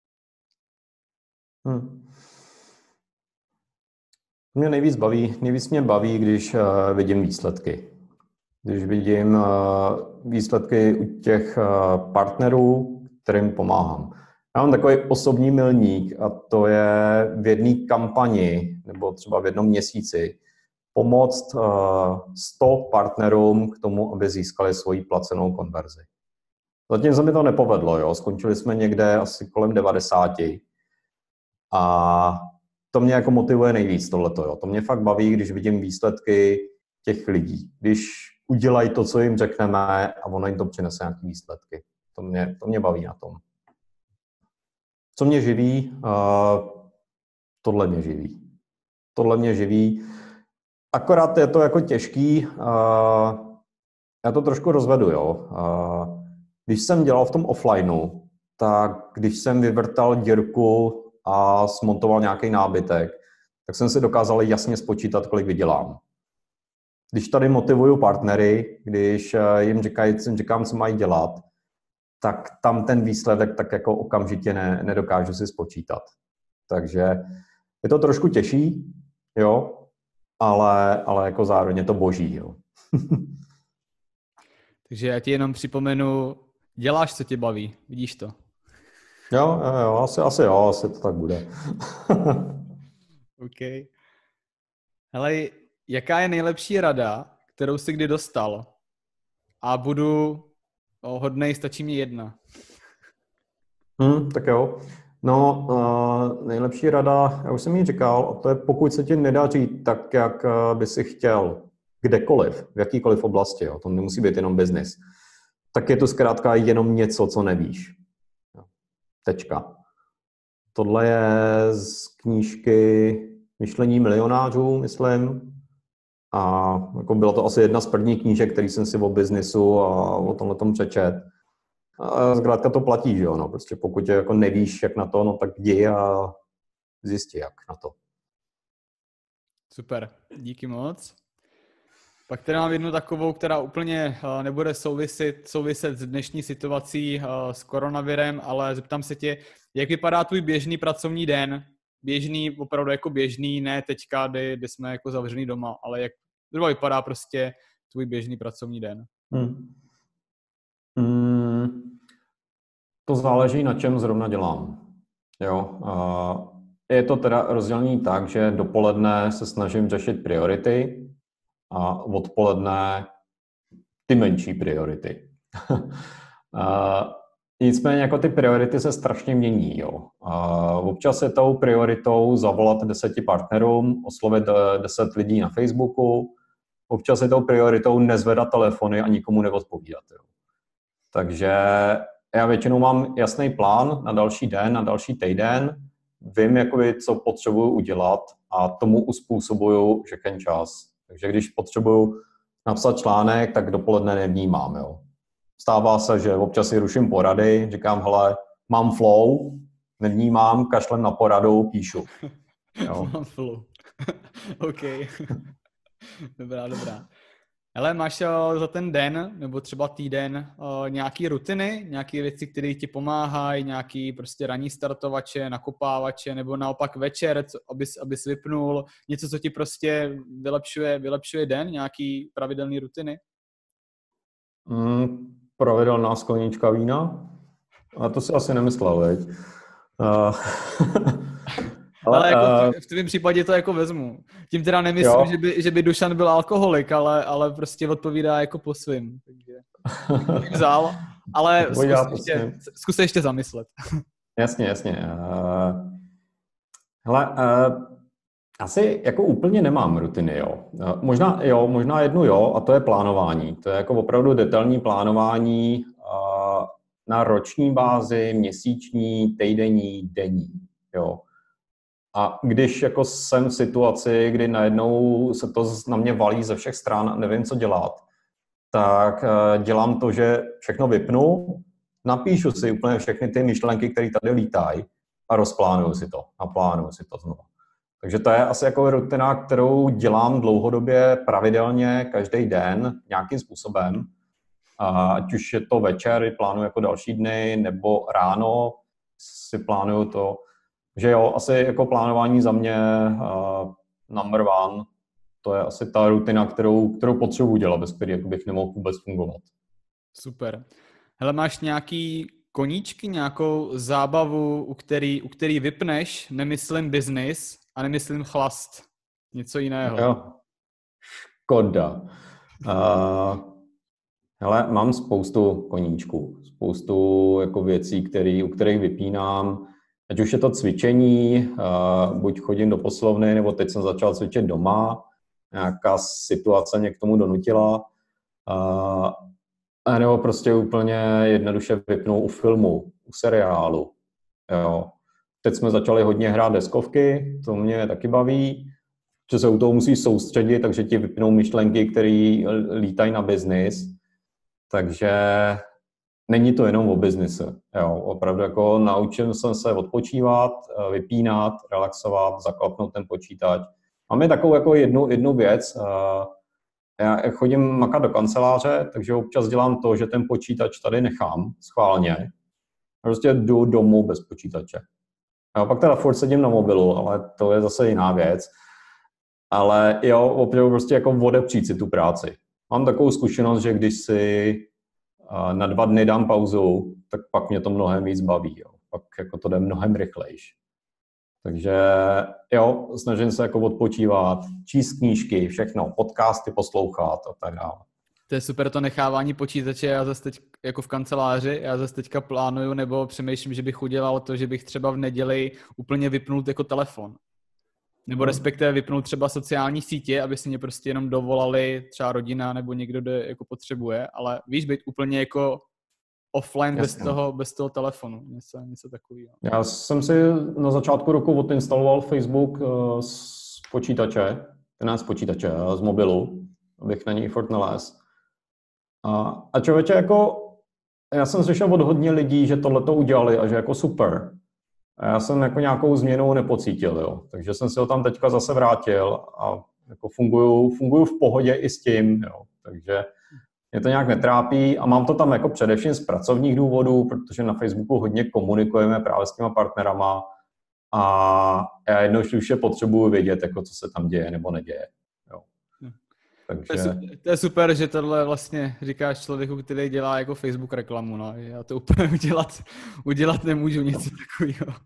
Mě nejvíc mě baví, když vidím výsledky. Když vidím výsledky u těch partnerů, kterým pomáhám. Já mám takový osobní milník a to je v jedné kampani nebo třeba v jednom měsíci pomoct 100 partnerům k tomu, aby získali svoji placenou konverzi. Zatím se mi to nepovedlo, jo. Skončili jsme někde asi kolem 90 a to mě jako motivuje nejvíc tohleto, jo. To mě fakt baví, když vidím výsledky těch lidí. Když udělají to, co jim řekneme a ono jim to přinese nějaké výsledky. To mě baví na tom. Co mě živí? Tohle mě živí. Akorát je to jako těžký. Já to trošku rozvedu, jo. Když jsem dělal v tom offlineu, tak když jsem vyvrtal dírku a smontoval nějaký nábytek, tak jsem si dokázal jasně spočítat, kolik vydělám. Když tady motivuju partnery, když jim říkám, co mají dělat, tak tam ten výsledek tak jako okamžitě nedokážu si spočítat. Takže je to trošku těžší, jo, ale jako zároveň je to boží, jo. Takže já ti jenom připomenu, děláš, co tě baví, vidíš to? Jo, asi to tak bude. OK. Hele, jaká je nejlepší rada, kterou jsi kdy dostal? A budu hodnej, stačí mi jedna. Tak jo. No, nejlepší rada, já už jsem ji říkal, a to je pokud se ti nedaří tak, jak by si chtěl, kdekoliv, v jakýkoliv oblasti, jo, to nemusí být jenom biznis, tak je to zkrátka jenom něco, co nevíš. Tečka. Tohle je z knížky Myšlení milionářů, myslím. A jako byla to asi jedna z prvních knížek, který jsem si o biznisu a o tomhletom přečet. A zkrátka to platí, že jo, no. Prostě pokud jako nevíš, jak na to, no tak jdi a zjistí, jak na to. Super, díky moc. Pak tady mám jednu takovou, která úplně nebude souviset s dnešní situací s koronavirem, ale zeptám se tě, jak vypadá tvůj běžný pracovní den? Běžný, opravdu jako běžný, ne teďka, kdy jsme jako zavřený doma, ale jak vypadá prostě tvůj běžný pracovní den? To záleží, na čem zrovna dělám. Jo? Je to teda rozdělený tak, že dopoledne se snažím řešit priority a odpoledne ty menší priority. Nicméně jako ty priority se strašně mění. Jo. Občas je tou prioritou zavolat 10 partnerům, oslovit 10 lidí na Facebooku. Občas je tou prioritou nezvedat telefony a nikomu neodpovídat. Jo. Takže já většinou mám jasný plán na další den, na další týden, vím, jakoby, co potřebuju udělat a tomu uspůsobuju všechen čas. Takže když potřebuju napsat článek, tak dopoledne nevnímám. Jo. Stává se, že občas si ruším porady, říkám, hele, mám flow, nevnímám, kašlem na poradu, píšu. Jo. Mám flow. OK. Dobrá. Hele, máš za ten den, nebo třeba týden, nějaký rutiny, nějaké věci, které ti pomáhají, nějaký prostě ranní startovače, nakopávače, nebo naopak večer, abys vypnul, něco, co ti prostě vylepšuje den, nějaký pravidelný rutiny? Pravidelná sklenička vína? A to si asi nemyslel, veď? Ale jako v tvém případě to jako vezmu. Tím teda nemyslím, že by Dušan byl alkoholik, ale prostě odpovídá jako po svým. Takže vzal, ale zkus se ještě zamyslet. Jasně. Hele, asi jako úplně nemám rutiny, jo. Možná jednu jo, a to je plánování. To je jako opravdu detailní plánování na roční bázi, měsíční, týdenní, denní, jo. A když jako jsem v situaci, kdy najednou se to na mě valí ze všech stran a nevím, co dělat, tak dělám to, že všechno vypnu, napíšu si úplně všechny ty myšlenky, které tady lítají a naplánuju si to znovu. Takže to je asi jako rutina, kterou dělám dlouhodobě, pravidelně, každý den, nějakým způsobem. Ať už je to večer, plánuju jako další dny, nebo ráno si plánuju to. Že jo, asi jako plánování za mě number one, to je asi ta rutina, kterou potřebuji dělat, bez které bych nemohl vůbec fungovat. Super. Hele, máš nějaký koníčky, nějakou zábavu, u který vypneš, nemyslím business a nemyslím chlast, něco jiného? Jo, škoda. Hele, mám spoustu koníčků, spoustu jako věcí, u kterých vypínám. Ať už je to cvičení, buď chodím do posilovny, nebo teď jsem začal cvičit doma, nějaká situace mě k tomu donutila, nebo prostě úplně jednoduše vypnu u filmu, u seriálu. Jo. Teď jsme začali hodně hrát deskovky, to mě taky baví, že se u toho musíš soustředit, takže ti vypnou myšlenky, které lítají na biznis, takže není to jenom o biznise. Jo. Opravdu jako naučil jsem se odpočívat, vypínat, relaxovat, zaklapnout ten počítač. Máme takovou jako jednu věc. Já chodím makat do kanceláře, takže občas dělám to, že ten počítač tady nechám schválně. Prostě jdu domů bez počítače. A pak teda furt sedím na mobilu, ale to je zase jiná věc. Ale jo, opravdu prostě jako odepřít si tu práci. Mám takovou zkušenost, že když si na 2 dny dám pauzu, tak pak mě to mnohem víc baví. Jo. Pak jako to jde mnohem rychlejš. Takže jo, snažím se jako odpočívat, číst knížky, všechno, podcasty poslouchat a tak dále. To je super, to nechávání počítače, já zase teď jako v kanceláři, já zase teďka plánuju nebo přemýšlím, že bych udělal to, že bych třeba v neděli úplně vypnul jako telefon. Nebo respektive vypnout třeba sociální sítě, aby si mě prostě jenom dovolali třeba rodina nebo někdo, kdo jako potřebuje, ale víš, být úplně jako offline bez toho telefonu, něco takového. Já jsem si na začátku roku odinstaloval Facebook z počítače, ne z počítače, z mobilu, abych na něj furt nalez. A člověče, jako, já jsem slyšel od hodně lidí, že tohleto udělali a že jako super. A já jsem jako nějakou změnu nepocítil, jo. Takže jsem si ho tam teďka zase vrátil a jako funguju v pohodě i s tím, jo. Takže mě to nějak netrápí a mám to tam jako především z pracovních důvodů, protože na Facebooku hodně komunikujeme právě s těma partnerama a já jednoduše potřebuju vědět, jako co se tam děje nebo neděje. Jo. Takže... To je super, že tohle vlastně říkáš člověku, který dělá jako Facebook reklamu. No. Já to úplně udělat nemůžu, něco takového.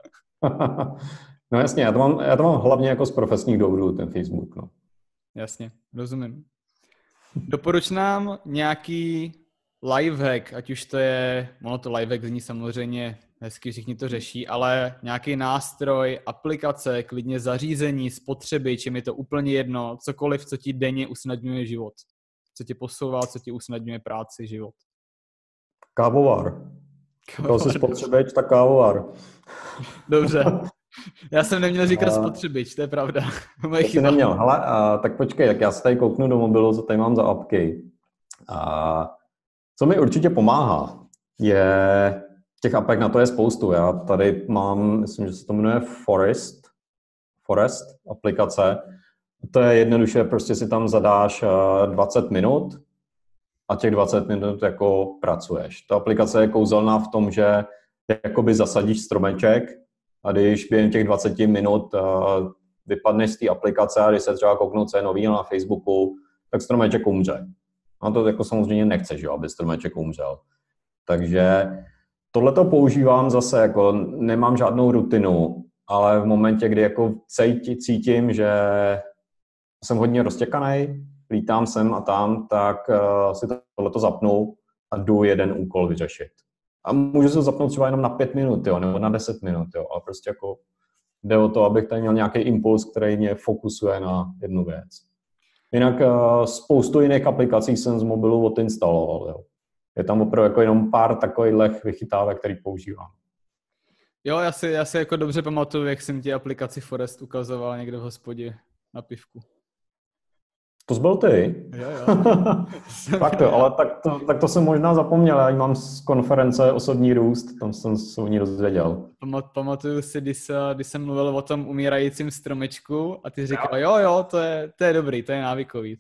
No jasně, já to mám hlavně jako z profesních důvodů, ten Facebook. No. Jasně, rozumím. Doporuč nám nějaký lifehack, ať už to je, to lifehack zní samozřejmě hezky, všichni to řeší, ale nějaký nástroj, aplikace, klidně zařízení, spotřeby, čím je to úplně jedno, cokoliv, co ti denně usnadňuje život. Co ti posouvá, co ti usnadňuje práci, život. Kávovar. Říkal jsi spotřebič, tak kávovar. Dobře. Já jsem neměl říkat spotřebič, to je pravda. To jsi neměl. Hele, tak počkej, tak já se tady kouknu do mobilu, co tady mám za apky. Co mi určitě pomáhá, je těch apek na to je spoustu. Já tady mám, myslím, že se to jmenuje Forest aplikace. To je jednoduše, prostě si tam zadáš 20 minut a těch 20 minut jako pracuješ. Ta aplikace je kouzelná v tom, že jakoby zasadíš stromeček a když během těch 20 minut vypadneš z té aplikace a když se třeba kouknout, co je nový na Facebooku, tak stromeček umře. A to jako samozřejmě nechceš, aby stromeček umřel. Takže tohleto používám zase, jako nemám žádnou rutinu, ale v momentě, kdy jako cítím, že jsem hodně roztěkaný, lítám sem a tam, tak si tohleto zapnu a jdu jeden úkol vyřešit. A můžu se zapnout třeba jenom na 5 minut, jo, nebo na 10 minut, jo, ale prostě jako jde o to, abych tady měl nějaký impuls, který mě fokusuje na jednu věc. Jinak spoustu jiných aplikací jsem z mobilu odinstaloval, jo. Je tam opravdu jako jenom pár takových vychytávek, který používám. Jo, já si jako dobře pamatuju, jak jsem ti aplikaci Forest ukazoval někde v hospodě na pivku. To jsi byl ty? Jo. Tak to, ale tak to jsem možná zapomněl, já mám z konference Osobní růst, tam jsem se o ní dozvěděl. Pamatuju si, když jsem mluvil o tom umírajícím stromečku a ty říkal, jo, to je dobrý, to je návykový.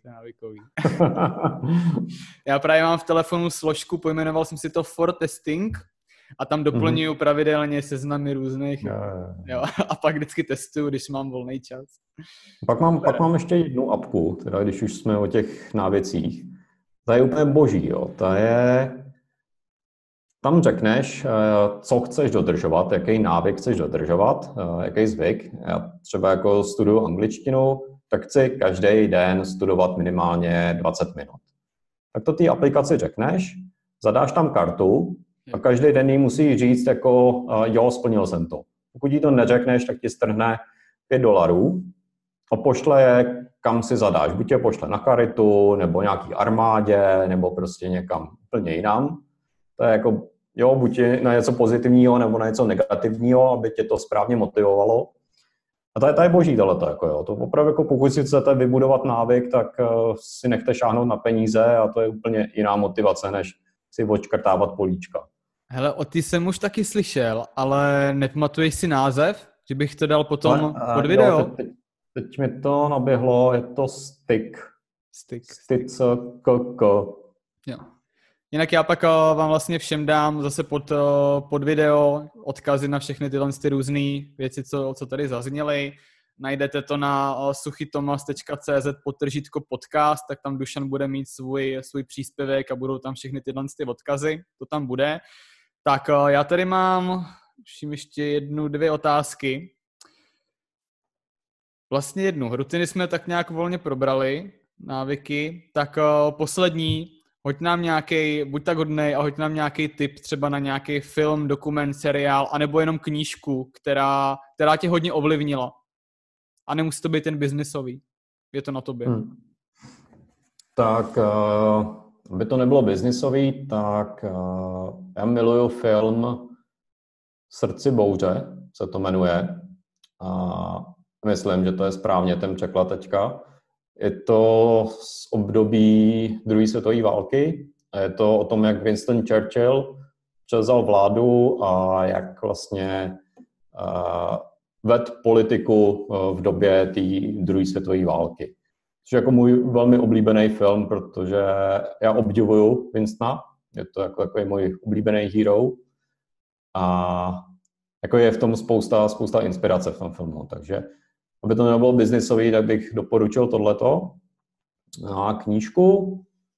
Já právě mám v telefonu složku, pojmenoval jsem si to For Testing a tam doplňuju pravidelně seznamy různých. Jo, a pak vždycky testuju, když mám volný čas. Pak mám ještě jednu apku, teda když už jsme o těch návěcích. Ta je úplně boží, jo. Tam řekneš, co chceš dodržovat, jaký návyk chceš dodržovat, jaký zvyk. Já třeba jako studuju angličtinu, tak chci každý den studovat minimálně 20 minut. Tak to té aplikaci řekneš, zadáš tam kartu a každý den jí musí říct jako jo, splnil jsem to. Pokud jí to neřekneš, tak ti strhne $5 a pošle je, kam si zadáš. Buď je pošle na charitu, nebo nějaký armádě, nebo prostě někam úplně jinam. To je jako, jo, buď je na něco pozitivního, nebo na něco negativního, aby tě to správně motivovalo. A to je boží tohleto, jako jo. To opravdu, jako pokud si chcete vybudovat návyk, tak si nechte šáhnout na peníze a to je úplně jiná motivace, než si odškrtávat políčka. Hele, o ty jsem už taky slyšel, ale nepamatuješ si název? Že bych to dal potom pod video? Jo, teď mi to naběhlo, je to Stick. Jo. Jinak já pak vám vlastně všem dám zase pod video odkazy na všechny tyhle různé věci, co tady zazněly. Najdete to na suchitomas.cz/podcast, tak tam Dušan bude mít svůj příspěvek a budou tam všechny tyhle odkazy, to tam bude. Tak já tady mám ještě 1-2 otázky. Vlastně jednu. Rutiny jsme tak nějak volně probrali, návyky. Tak poslední, hoď nám nějaký, buď tak hodnej a hoď nám nějaký tip třeba na nějaký film, dokument, seriál, anebo jenom knížku, která tě hodně ovlivnila. A nemusí to být ten biznisový. Je to na tobě. Tak, aby to nebylo biznisový, tak já miluju film Srdci bouře, se to jmenuje. A myslím, že to je správně ten překlad teďka. Je to z období druhé světové války. Je to o tom, jak Winston Churchill převzal vládu a jak vlastně vedl politiku v době té druhé světové války. Což je jako můj velmi oblíbený film, protože já obdivuju Winstona. Je to jako takový můj oblíbený hero. A jako je v tom spousta inspirace v tom filmu. Takže aby to nebylo biznisový, tak bych doporučil tohleto. A knížku.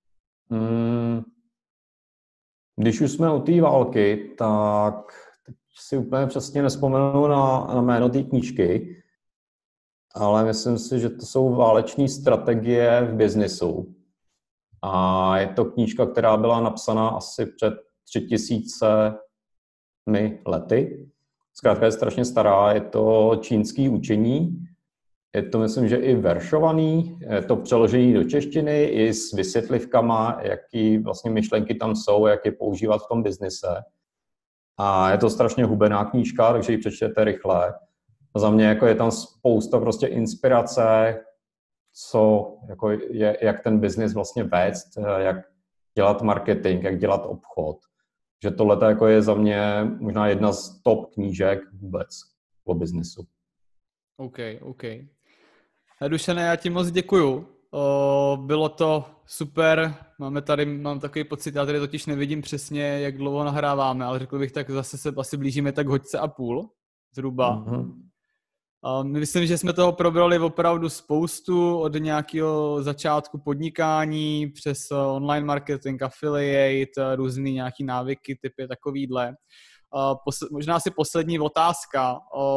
Když už jsme u té války, tak teď si úplně přesně nevzpomenu na jméno té knížky, ale myslím si, že to jsou váleční strategie v biznisu. A je to knížka, která byla napsaná asi před 3000 lety. Zkrátka je strašně stará, je to čínský učení. Je to, myslím, že i veršovaný, je to přeložení do češtiny i s vysvětlivkama, jaký vlastně myšlenky tam jsou, jak je používat v tom biznise. a je to strašně hubená knížka, takže ji přečtěte rychle. A za mě jako je tam spousta prostě inspirace, co jako jak ten biznis vlastně vést, jak dělat marketing, jak dělat obchod. Že tohle jako je za mě možná jedna z top knížek vůbec o biznisu. OK. Dušane, já ti moc děkuju. Bylo to super. Mám takový pocit, já tady totiž nevidím přesně, jak dlouho nahráváme, ale řekl bych, tak zase se asi blížíme tak hodce a půl zhruba. Mm-hmm. Myslím, že jsme toho probrali opravdu spoustu, od nějakého začátku podnikání přes online marketing, affiliate, různý nějaký návyky, typy takovýhle. Možná asi poslední otázka.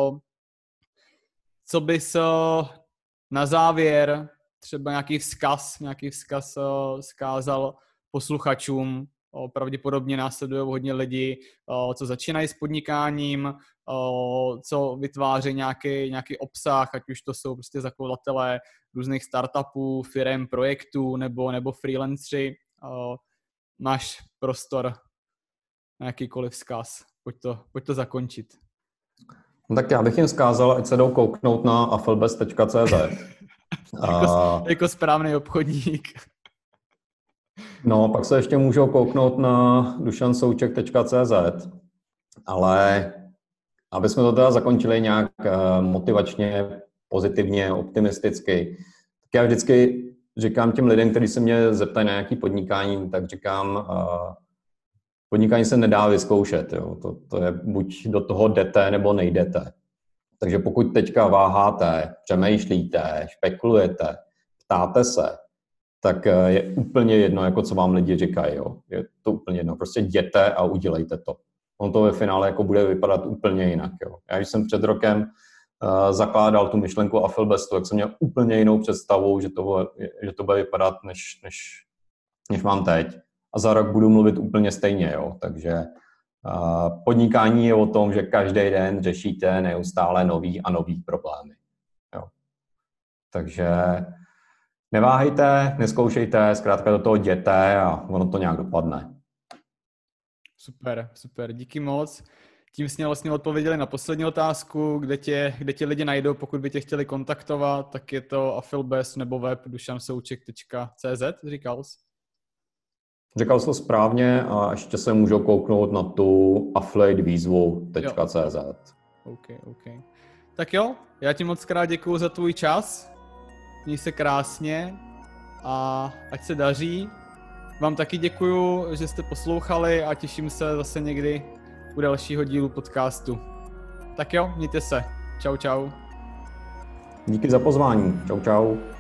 Co bys na závěr třeba nějaký vzkaz vzkázal posluchačům? Pravděpodobně následují hodně lidí, co začínají s podnikáním, co vytváří nějaký obsah, ať už to jsou prostě zakladatelé různých startupů, firem, projektů nebo freelancři. Máš prostor na jakýkoliv vzkaz. Pojď to zakončit. No tak já bych jim vzkázal, ať se jdou kouknout na afflebest.cz. Jako správný obchodník. No, pak se ještě můžou kouknout na dušansouček.cz, ale aby jsme to teda zakončili nějak motivačně, pozitivně, optimisticky, tak já vždycky říkám těm lidem, kteří se mě zeptají na nějaké podnikání, tak říkám, podnikání se nedá vyzkoušet. Jo. To je buď do toho jdete, nebo nejdete. Takže pokud teďka váháte, přemýšlíte, špekulujete, ptáte se, tak je úplně jedno, jako co vám lidi říkají. Jo. Je to úplně jedno. Prostě jděte a udělejte to. On to ve finále jako bude vypadat úplně jinak. Jo. Já když jsem před rokem zakládal tu myšlenku Afflebestu, tak jsem měl úplně jinou představu, že to bude vypadat, než mám teď. A za rok budu mluvit úplně stejně. Jo. Takže podnikání je o tom, že každý den řešíte neustále nový problémy. Jo. Takže neváhejte, neskoušejte, zkrátka do toho jděte a ono to nějak dopadne. Super, díky moc. Tím jsme vlastně odpověděli na poslední otázku, kde tě lidi najdou, pokud by tě chtěli kontaktovat, tak je to Afflebest nebo web dušansouček.cz, říkal jsi? Říkal jsi to správně a ještě se můžou kouknout na tu affiliatevýzvu.cz. OK. Tak jo, já ti moc krát děkuju za tvůj čas. Měj se krásně a ať se daří. Vám taky děkuju, že jste poslouchali a těším se zase někdy u dalšího dílu podcastu. Tak jo, mějte se. Čau. Díky za pozvání. Čau.